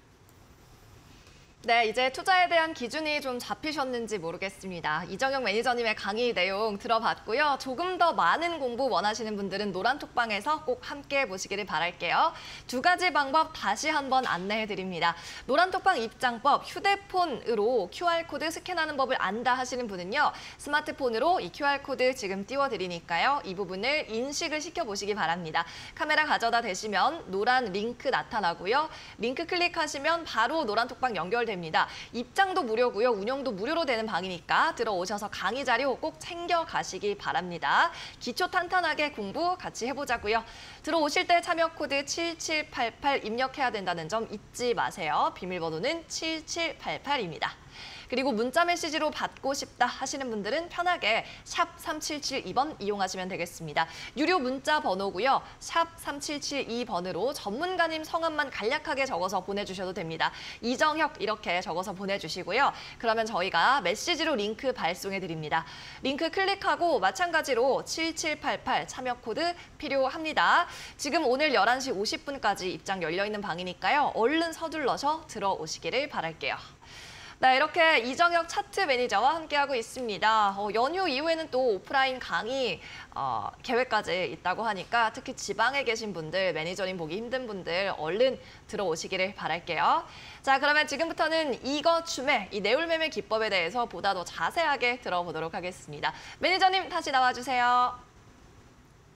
A: 네, 이제 투자에 대한 기준이 좀 잡히셨는지 모르겠습니다. 이정영 매니저님의 강의 내용 들어봤고요. 조금 더 많은 공부 원하시는 분들은 노란톡방에서 꼭 함께 보시기를 바랄게요. 두 가지 방법 다시 한번 안내해드립니다. 노란톡방 입장법, 휴대폰으로 QR코드 스캔하는 법을 안다 하시는 분은요. 스마트폰으로 이 QR코드 지금 띄워드리니까요. 이 부분을 인식을 시켜보시기 바랍니다. 카메라 가져다 대시면 노란 링크 나타나고요. 링크 클릭하시면 바로 노란톡방 연결됩니다. 입장도 무료고요. 운영도 무료로 되는 방이니까 들어오셔서 강의 자료 꼭 챙겨가시기 바랍니다. 기초 탄탄하게 공부 같이 해보자고요. 들어오실 때 참여 코드 7788 입력해야 된다는 점 잊지 마세요. 비밀번호는 7788입니다. 그리고 문자 메시지로 받고 싶다 하시는 분들은 편하게 샵 3772번 이용하시면 되겠습니다. 유료 문자 번호고요. 샵 3772번으로 전문가님 성함만 간략하게 적어서 보내주셔도 됩니다. 이정혁 이렇게 적어서 보내주시고요. 그러면 저희가 메시지로 링크 발송해드립니다. 링크 클릭하고 마찬가지로 7788 참여 코드 필요합니다. 지금 오늘 11시 50분까지 입장 열려있는 방이니까요. 얼른 서둘러서 들어오시기를 바랄게요. 네, 이렇게 이정혁 차트 매니저와 함께하고 있습니다. 연휴 이후에는 또 오프라인 강의 계획까지 있다고 하니까 특히 지방에 계신 분들, 매니저님 보기 힘든 분들 얼른 들어오시기를 바랄게요. 자, 그러면 지금부터는 이거 춤의 이 내울매매 기법에 대해서 보다 더 자세하게 들어보도록 하겠습니다. 매니저님 다시 나와주세요.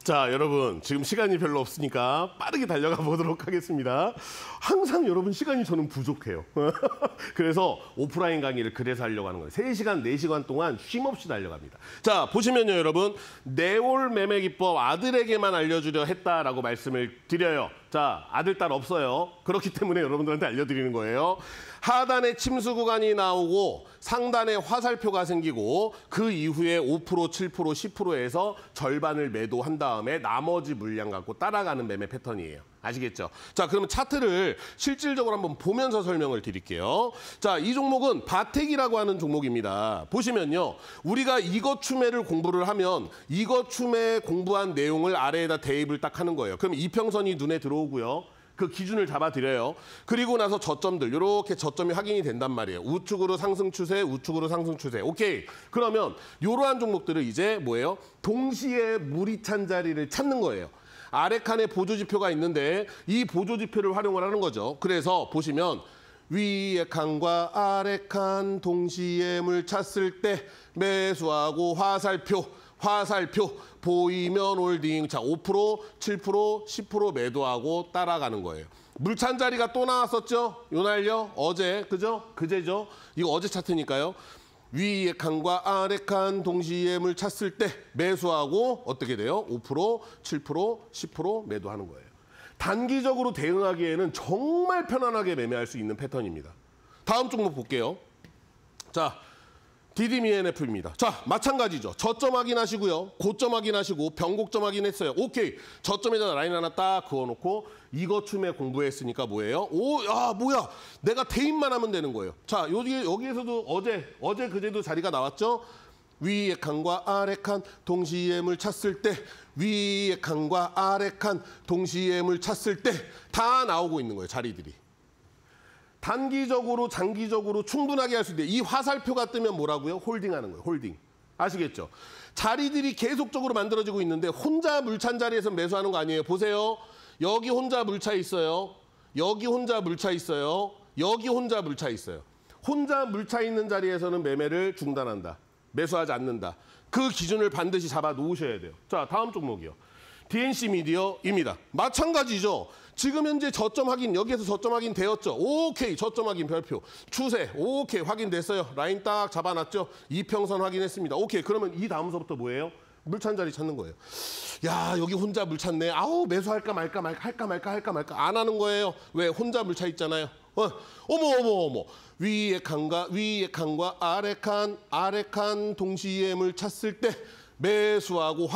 B: 자, 여러분 지금 시간이 별로 없으니까 빠르게 달려가 보도록 하겠습니다. 항상 여러분 시간이 저는 부족해요. 그래서 오프라인 강의를 그래서 하려고 하는 거예요. 3시간, 4시간 동안 쉼없이 달려갑니다. 자, 보시면요, 여러분. 내올 매매 기법 아들에게만 알려주려 했다라고 말씀을 드려요. 자, 아들, 딸 없어요. 그렇기 때문에 여러분들한테 알려드리는 거예요. 하단에 침수 구간이 나오고 상단에 화살표가 생기고 그 이후에 5%, 7%, 10%에서 절반을 매도한 다음에 나머지 물량 갖고 따라가는 매매 패턴이에요. 아시겠죠? 자, 그러면 차트를 실질적으로 한번 보면서 설명을 드릴게요. 자, 이 종목은 바텍이라고 하는 종목입니다. 보시면요. 우리가 이것 추매를 공부를 하면 이것 추매 공부한 내용을 아래에다 대입을 딱 하는 거예요. 그럼 이평선이 눈에 들어오고요. 그 기준을 잡아드려요. 그리고 나서 저점들, 이렇게 저점이 확인이 된단 말이에요. 우측으로 상승 추세, 우측으로 상승 추세. 오케이. 그러면 이러한 종목들을 이제 뭐예요? 동시에 물이 찬 자리를 찾는 거예요. 아래 칸에 보조지표가 있는데 이 보조지표를 활용을 하는 거죠. 그래서 보시면 위에 칸과 아래 칸 동시에 물 찼을 때 매수하고 화살표 보이면 홀딩. 자, 5%, 7%, 10% 매도하고 따라가는 거예요. 물찬 자리가 또 나왔었죠? 요 날요? 어제, 그죠? 그제죠? 이거 어제 차트니까요. 위에 칸과 아래 칸 동시에 물 찼을 때 매수하고 어떻게 돼요? 5%, 7%, 10% 매도하는 거예요. 단기적으로 대응하기에는 정말 편안하게 매매할 수 있는 패턴입니다. 다음 종목 볼게요. 자, DDMENF입니다. 자, 마찬가지죠. 저점 확인하시고요. 고점 확인하시고 변곡점 확인했어요. 오케이. 저점에다 라인 하나 딱 그어놓고 이거 춤에 공부했으니까 뭐예요? 오, 야, 뭐야. 내가 대입만 하면 되는 거예요. 자, 여기에서도 어제 그제도 자리가 나왔죠? 위에 칸과 아래 칸 동시에 물 찼을 때 위에 칸과 아래 칸 동시에 물 찼을 때 다 나오고 있는 거예요. 자리들이. 단기적으로 장기적으로 충분하게 할 수 있는데 이 화살표가 뜨면 뭐라고요? 홀딩하는 거예요. 홀딩. 아시겠죠? 자리들이 계속적으로 만들어지고 있는데 혼자 물찬 자리에서 매수하는 거 아니에요. 보세요. 여기 혼자 물차 있어요. 여기 혼자 물차 있어요. 여기 혼자 물차 있어요. 혼자 물차 있는 자리에서는 매매를 중단한다. 매수하지 않는다. 그 기준을 반드시 잡아 놓으셔야 돼요. 자, 다음 종목이요. DNC 미디어입니다. 마찬가지죠. 지금 현재 저점 확인, 여기에서 저점 확인 되었죠. 오케이, 저점 확인 별표. 추세, 오케이, 확인됐어요. 라인 딱 잡아놨죠. 이평선 확인했습니다. 오케이, 그러면 이 다음서부터 뭐예요? 물찬 자리 찾는 거예요. 야, 여기 혼자 물 찼네. 아우, 매수할까 말까 할까 말까 안 하는 거예요. 왜? 혼자 물 차 있잖아요. 어머. 위에 칸과 아래 칸 동시에 물 찼을 때 매수하고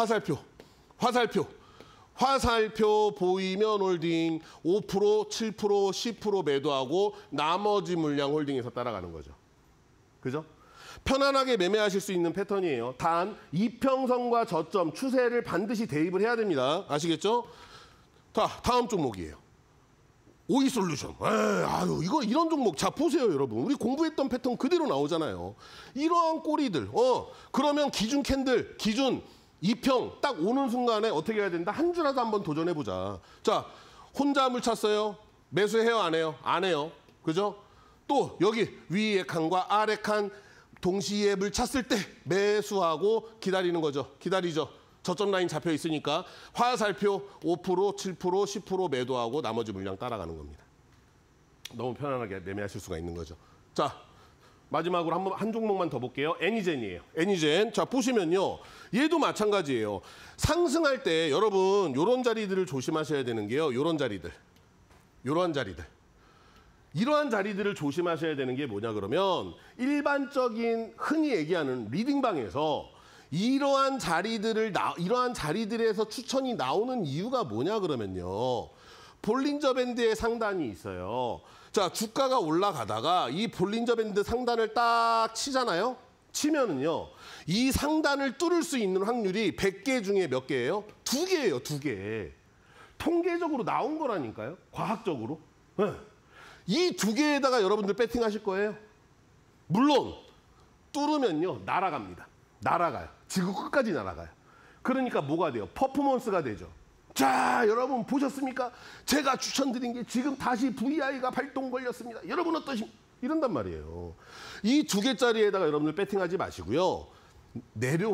B: 화살표 보이면 홀딩 5%, 7%, 10% 매도하고 나머지 물량 홀딩해서 따라가는 거죠. 그죠? 편안하게 매매하실 수 있는 패턴이에요. 단 이평선과 저점 추세를 반드시 대입을 해야 됩니다. 아시겠죠? 자, 다음 종목이에요. 오이솔루션. 아유, 이거 이런 종목. 자, 보세요, 여러분. 우리 공부했던 패턴 그대로 나오잖아요. 이러한 꼬리들. 그러면 기준 캔들, 기준 이평 딱 오는 순간에 어떻게 해야 된다? 한 주라도 한번 도전해보자. 자, 혼자 물 찼어요. 매수해요, 안 해요? 안 해요. 그죠? 또 여기 위에 칸과 아래 칸 동시에 물 찼을 때 매수하고 기다리는 거죠. 기다리죠. 저점 라인 잡혀 있으니까 화살표 5%, 7%, 10% 매도하고 나머지 물량 따라가는 겁니다. 너무 편안하게 매매하실 수가 있는 거죠. 자, 마지막으로 한 종목만 더 볼게요. 애니젠이에요. 애니젠. 자, 보시면요. 얘도 마찬가지예요. 상승할 때 여러분 요런 자리들을 조심하셔야 되는 게요. 요런 자리들. 요러한 자리들. 이러한 자리들을 조심하셔야 되는 게 뭐냐 그러면 일반적인 흔히 얘기하는 리딩방에서 이러한 자리들에서 추천이 나오는 이유가 뭐냐 그러면요. 볼린저 밴드의 상단이 있어요. 자, 주가가 올라가다가 이 볼린저 밴드 상단을 딱 치잖아요. 치면은요. 이 상단을 뚫을 수 있는 확률이 100개 중에 몇 개예요? 2개예요, 2개. 통계적으로 나온 거라니까요. 과학적으로. 네. 이 2개에다가 여러분들 배팅하실 거예요. 물론 뚫으면요. 날아갑니다. 날아가요. 지구 끝까지 날아가요. 그러니까 뭐가 돼요? 퍼포먼스가 되죠. 자, 여러분 보셨습니까? 제가 추천드린 게 지금 다시 VI가 발동 걸렸습니다. 여러분 어떠십니까? 이런단 말이에요. 이 2개짜리에다가 여러분들 배팅하지 마시고요. 내려오는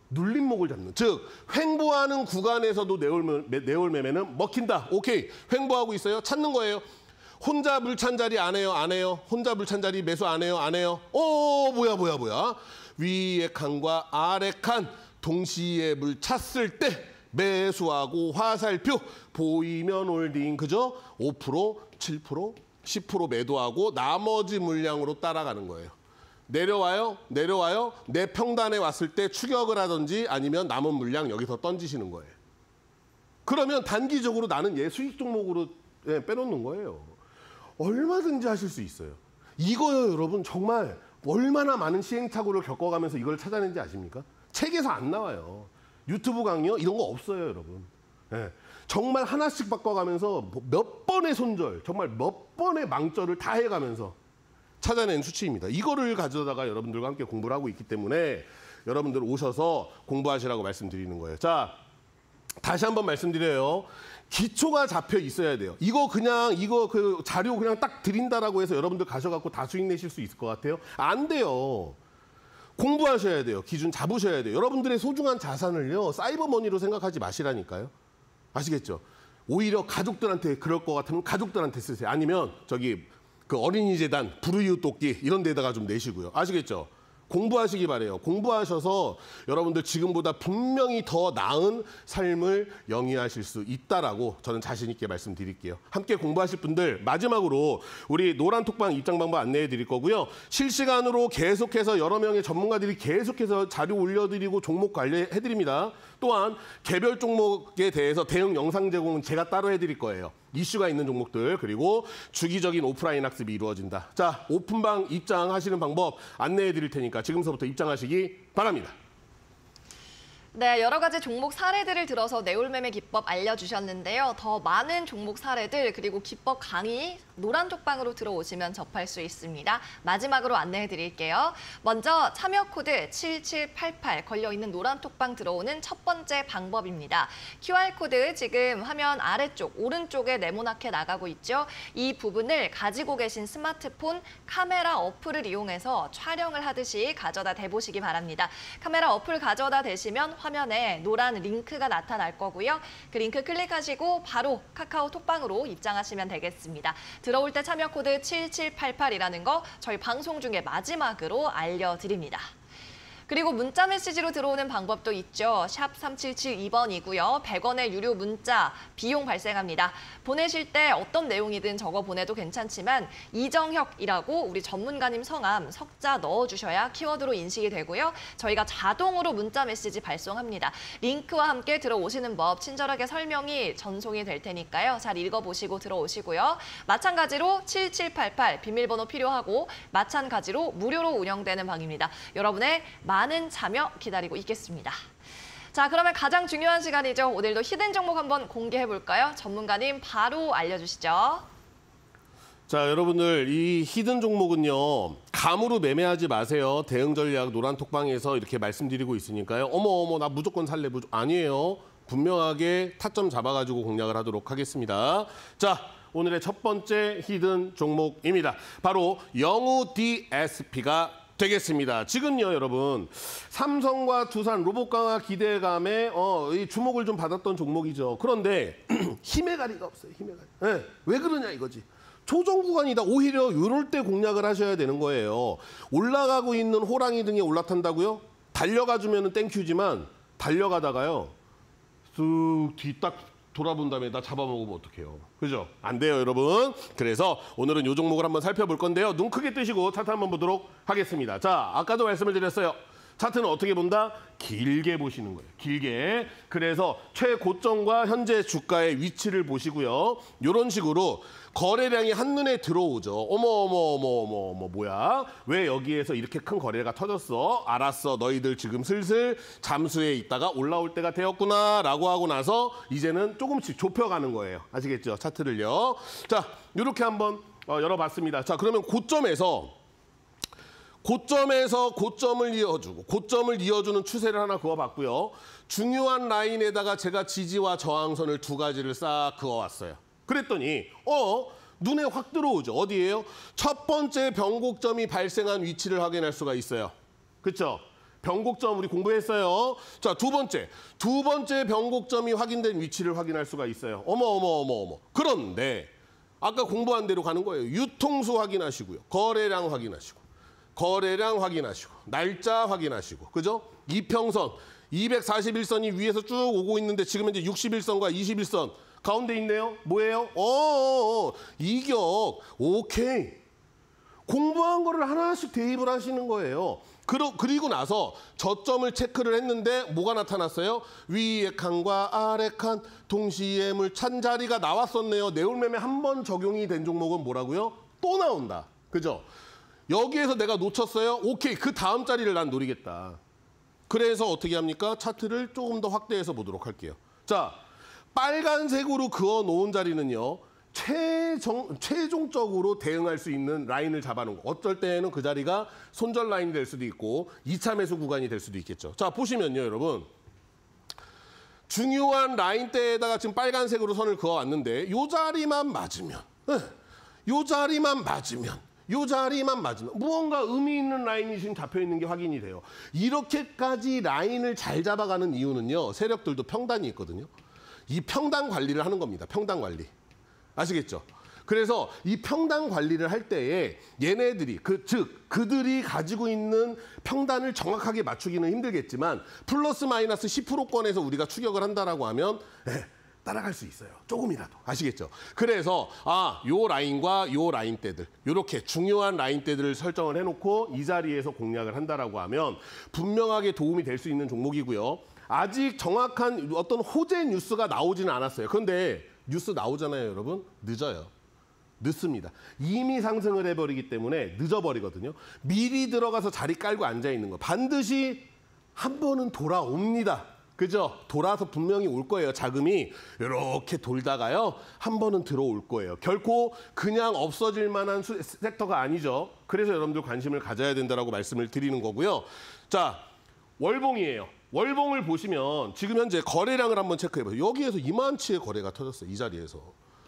B: 눌림목을 잡는, 즉 횡보하는 구간에서도 내올 매매는 먹힌다. 오케이, 횡보하고 있어요. 찾는 거예요. 혼자 물찬 자리 안 해요, 안 해요. 혼자 물찬 자리 매수 안 해요, 안 해요. 뭐야. 위에 칸과 아래 칸 동시에 물 찼을 때 매수하고 화살표 보이면 홀딩, 그죠? 5%, 7%, 10% 매도하고 나머지 물량으로 따라가는 거예요. 내려와요. 내 평단에 왔을 때 추격을 하든지 아니면 남은 물량 여기서 던지시는 거예요. 그러면 단기적으로 나는 얘 수익 종목으로 빼놓는 거예요. 얼마든지 하실 수 있어요. 이거요, 여러분. 정말 얼마나 많은 시행착오를 겪어가면서 이걸 찾아낸지 아십니까? 책에서 안 나와요. 유튜브 강의요? 이런 거 없어요, 여러분. 정말 하나씩 바꿔가면서 몇 번의 손절, 정말 몇 번의 망절을 다 해가면서 찾아낸 수치입니다. 이거를 가져다가 여러분들과 함께 공부를 하고 있기 때문에 여러분들 오셔서 공부하시라고 말씀드리는 거예요. 자, 다시 한번 말씀드려요. 기초가 잡혀 있어야 돼요. 이거 그 자료 그냥 딱 드린다라고 해서 여러분들 가셔갖고 다 수익 내실 수 있을 것 같아요? 안 돼요. 공부하셔야 돼요. 기준 잡으셔야 돼요. 여러분들의 소중한 자산을요, 사이버머니로 생각하지 마시라니까요. 아시겠죠? 오히려 가족들한테 그럴 것 같으면 가족들한테 쓰세요. 아니면 그 어린이재단, 불우이웃 돕기 이런 데다가 좀 내시고요. 아시겠죠? 공부하시기 바래요. 공부하셔서 여러분들 지금보다 분명히 더 나은 삶을 영위하실 수 있다라고 저는 자신 있게 말씀드릴게요. 함께 공부하실 분들 마지막으로 우리 노란톡방 입장 방법 안내해 드릴 거고요. 실시간으로 계속해서 여러 명의 전문가들이 계속해서 자료 올려드리고 종목 관리해 드립니다. 또한 개별 종목에 대해서 대응 영상 제공은 제가 따로 해드릴 거예요. 이슈가 있는 종목들, 그리고 주기적인 오프라인 학습이 이루어진다. 자, 오픈방 입장하시는 방법 안내해 드릴 테니까 지금서부터 입장하시기 바랍니다.
A: 네, 여러 가지 종목 사례들을 들어서 내올매매 기법 알려주셨는데요. 더 많은 종목 사례들 그리고 기법 강의 노란톡방으로 들어오시면 접할 수 있습니다. 마지막으로 안내해 드릴게요. 먼저 참여 코드 7788 걸려있는 노란톡방 들어오는 첫 번째 방법입니다. QR코드 지금 화면 아래쪽 오른쪽에 네모나게 나가고 있죠. 이 부분을 가지고 계신 스마트폰 카메라 어플을 이용해서 촬영을 하듯이 가져다 대보시기 바랍니다. 카메라 어플 가져다 대시면 화면에 노란 링크가 나타날 거고요. 그 링크 클릭하시고 바로 카카오톡방으로 입장하시면 되겠습니다. 들어올 때 참여 코드 7788이라는 거 저희 방송 중에 마지막으로 알려드립니다. 그리고 문자 메시지로 들어오는 방법도 있죠. 샵 3772번이고요. 100원의 유료 문자 비용 발생합니다. 보내실 때 어떤 내용이든 적어 보내도 괜찮지만 이정혁이라고 우리 전문가님 성함 석자 넣어주셔야 키워드로 인식이 되고요. 저희가 자동으로 문자 메시지 발송합니다. 링크와 함께 들어오시는 법 친절하게 설명이 전송이 될 테니까요. 잘 읽어보시고 들어오시고요. 마찬가지로 7788 비밀번호 필요하고 마찬가지로 무료로 운영되는 방입니다. 여러분의 많은 참여 기다리고 있겠습니다. 자, 그러면 가장 중요한 시간이죠. 오늘도 히든 종목 한번 공개해 볼까요? 전문가님 바로 알려주시죠.
B: 자, 여러분들 이 히든 종목은요. 감으로 매매하지 마세요. 대응 전략 노란톡방에서 이렇게 말씀드리고 있으니까요. 어머 나 무조건 살래. 아니에요. 분명하게 타점 잡아가지고 공략을 하도록 하겠습니다. 자, 오늘의 첫 번째 히든 종목입니다. 바로 영우 DSP가 되겠습니다. 지금요, 여러분 삼성과 두산 로봇 강화 기대감에 이 주목을 좀 받았던 종목이죠. 그런데 힘의 가리가 없어요. 힘의 가리. 네, 왜 그러냐 이거지. 조정 구간이다. 오히려 이럴 때 공략을 하셔야 되는 거예요. 올라가고 있는 호랑이 등에 올라탄다고요? 달려가주면 땡큐지만 달려가다가요. 쓱 뒤 딱 돌아본 다음에 나 잡아먹으면 어떡해요. 그죠? 안 돼요, 여러분. 그래서 오늘은 이 종목을 한번 살펴볼 건데요. 눈 크게 뜨시고 차트 한번 보도록 하겠습니다. 자, 아까도 말씀을 드렸어요. 차트는 어떻게 본다? 길게 보시는 거예요. 길게. 그래서 최고점과 현재 주가의 위치를 보시고요. 이런 식으로 거래량이 한눈에 들어오죠. 어머 뭐야? 왜 여기에서 이렇게 큰 거래가 터졌어? 알았어. 너희들 지금 슬슬 잠수에 있다가 올라올 때가 되었구나 라고 하고 나서 이제는 조금씩 좁혀가는 거예요. 아시겠죠? 차트를요. 자, 이렇게 한번 열어봤습니다. 자, 그러면 고점에서 고점을 이어주고 고점을 이어주는 추세를 하나 그어봤고요. 중요한 라인에다가 제가 지지와 저항선을 두 가지를 싹 그어왔어요. 그랬더니 눈에 확 들어오죠. 어디예요? 첫 번째 변곡점이 발생한 위치를 확인할 수가 있어요. 그렇죠? 변곡점 우리 공부했어요. 자, 두 번째 변곡점이 확인된 위치를 확인할 수가 있어요. 어머. 그런데 아까 공부한 대로 가는 거예요. 유통수 확인하시고요. 거래량 확인하시고, 날짜 확인하시고, 그죠? 이평선, 241선이 위에서 쭉 오고 있는데 지금 현재 61선과 21선 가운데 있네요. 뭐예요? 이격. 오케이. 공부한 거를 하나씩 대입을 하시는 거예요. 그리고 나서 저점을 체크를 했는데 뭐가 나타났어요? 위에 칸과 아래 칸 동시에 찬 자리가 나왔었네요. 내울매매 한 번 적용이 된 종목은 뭐라고요? 또 나온다. 그죠? 여기에서 내가 놓쳤어요? 오케이. 그 다음 자리를 난 노리겠다. 그래서 어떻게 합니까? 차트를 조금 더 확대해서 보도록 할게요. 자, 빨간색으로 그어 놓은 자리는요. 최종적으로 대응할 수 있는 라인을 잡아놓은 거. 어쩔 때에는 그 자리가 손절 라인이 될 수도 있고 2차 매수 구간이 될 수도 있겠죠. 자, 보시면요, 여러분. 중요한 라인대에다가 지금 빨간색으로 선을 그어왔는데 요 자리만 맞으면 무언가 의미 있는 라인이 지금 잡혀 있는 게 확인이 돼요. 이렇게까지 라인을 잘 잡아가는 이유는요. 세력들도 평단이 있거든요. 이 평단 관리를 하는 겁니다. 평단 관리. 아시겠죠? 그래서 이 평단 관리를 할 때에 얘네들이 그들이 가지고 있는 평단을 정확하게 맞추기는 힘들겠지만 플러스 마이너스 10%권에서 우리가 추격을 한다라고 하면 따라갈 수 있어요. 조금이라도. 아시겠죠? 그래서 요 라인과 요 라인대들 이렇게 중요한 라인대들을 설정을 해놓고 이 자리에서 공략을 한다라고 하면 분명하게 도움이 될 수 있는 종목이고요. 아직 정확한 어떤 호재 뉴스가 나오지는 않았어요. 그런데 뉴스 나오잖아요, 여러분. 늦습니다. 이미 상승을 해버리기 때문에 늦어버리거든요. 미리 들어가서 자리 깔고 앉아있는 거. 반드시 한 번은 돌아옵니다. 그죠? 돌아서 분명히 올 거예요. 자금이 이렇게 돌다가요. 한 번은 들어올 거예요. 결코 그냥 없어질 만한 섹터가 아니죠. 그래서 여러분들 관심을 가져야 된다고 말씀을 드리는 거고요. 자, 월봉이에요. 월봉을 보시면 지금 현재 거래량을 한번 체크해봐요. 여기에서 이만치의 거래가 터졌어요. 이 자리에서.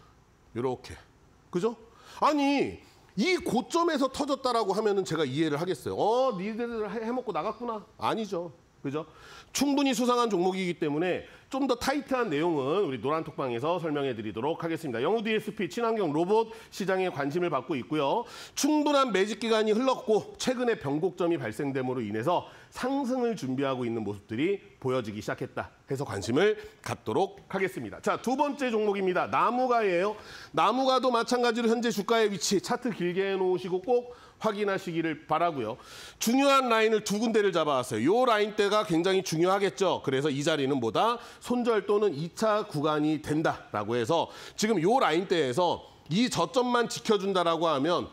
B: 이렇게. 그죠? 아니, 이 고점에서 터졌다라고 하면은 제가 이해를 하겠어요. 니들 해먹고 나갔구나. 아니죠. 그죠? 충분히 수상한 종목이기 때문에 좀 더 타이트한 내용은 우리 노란톡방에서 설명해 드리도록 하겠습니다. 영우 DSP 친환경 로봇 시장에 관심을 받고 있고요. 충분한 매집 기간이 흘렀고 최근에 변곡점이 발생됨으로 인해서 상승을 준비하고 있는 모습들이 보여지기 시작했다 해서 관심을 갖도록 하겠습니다. 자, 두 번째 종목입니다. 나무가예요. 나무가도 마찬가지로 현재 주가의 위치 차트 길게 해놓으시고 꼭 확인하시기를 바라고요. 중요한 라인을 두 군데를 잡아왔어요. 이 라인대가 굉장히 중요하겠죠. 그래서 이 자리는 뭐다? 손절 또는 2차 구간이 된다라고 해서 지금 이 라인대에서 이 저점만 지켜준다라고 하면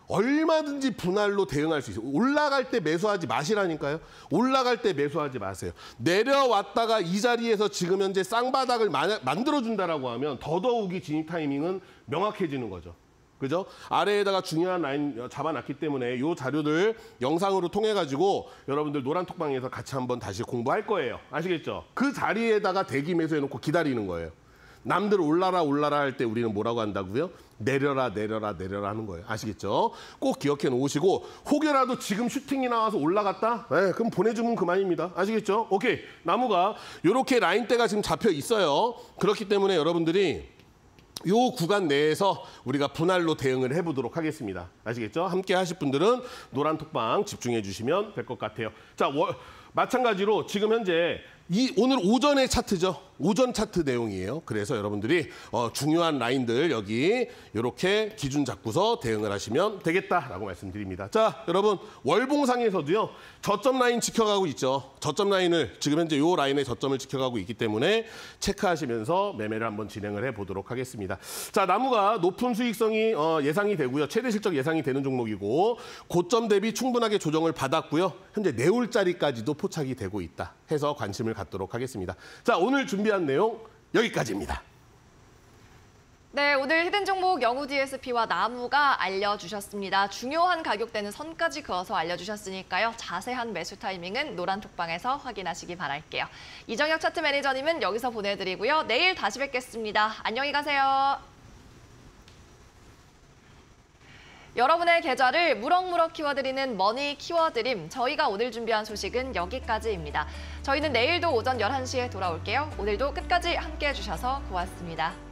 B: 얼마든지 분할로 대응할 수 있어요. 올라갈 때 매수하지 마시라니까요. 올라갈 때 매수하지 마세요. 내려왔다가 이 자리에서 지금 현재 쌍바닥을 만들어준다라고 하면 더더욱이 진입 타이밍은 명확해지는 거죠. 그죠? 아래에다가 중요한 라인 잡아놨기 때문에 이 자료들 영상으로 통해 가지고 여러분들 노란톡방에서 같이 한번 다시 공부할 거예요. 아시겠죠? 그 자리에다가 대기 매수해놓고 기다리는 거예요. 남들 올라라 할 때 우리는 뭐라고 한다고요? 내려라 하는 거예요. 아시겠죠? 꼭 기억해 놓으시고 혹여라도 지금 슈팅이 나와서 올라갔다? 네, 그럼 보내주면 그만입니다. 아시겠죠? 오케이. 나무가 이렇게 라인대가 지금 잡혀 있어요. 그렇기 때문에 여러분들이 요 구간 내에서 우리가 분할로 대응을 해보도록 하겠습니다. 아시겠죠? 함께 하실 분들은 노란톡방 집중해 주시면 될 것 같아요. 자, 마찬가지로 지금 현재 오늘 오전의 차트죠. 오전 차트 내용이에요. 그래서 여러분들이 중요한 라인들 여기 이렇게 기준 잡고서 대응을 하시면 되겠다라고 말씀드립니다. 자, 여러분 월봉상에서도요. 저점 라인 지켜가고 있죠. 저점 라인을 지금 현재 이 라인의 저점을 지켜가고 있기 때문에 체크하시면서 매매를 한번 진행을 해보도록 하겠습니다. 자, 나무가 높은 수익성이 예상이 되고요. 최대 실적 예상이 되는 종목이고 고점 대비 충분하게 조정을 받았고요. 현재 내올자리까지도 포착이 되고 있다 해서 관심을 갖도록 하겠습니다. 자, 오늘 준비한 내용 여기까지입니다.
A: 네, 오늘 히든 종목 영우 DSP와 나무가 알려주셨습니다. 중요한 가격대는 선까지 그어서 알려주셨으니까요. 자세한 매수 타이밍은 노란톡방에서 확인하시기 바랄게요. 이정혁 차트 매니저님은 여기서 보내드리고요. 내일 다시 뵙겠습니다. 안녕히 가세요. 여러분의 계좌를 무럭무럭 키워드리는 머니 키워드림. 저희가 오늘 준비한 소식은 여기까지입니다. 저희는 내일도 오전 11시에 돌아올게요. 오늘도 끝까지 함께해 주셔서 고맙습니다.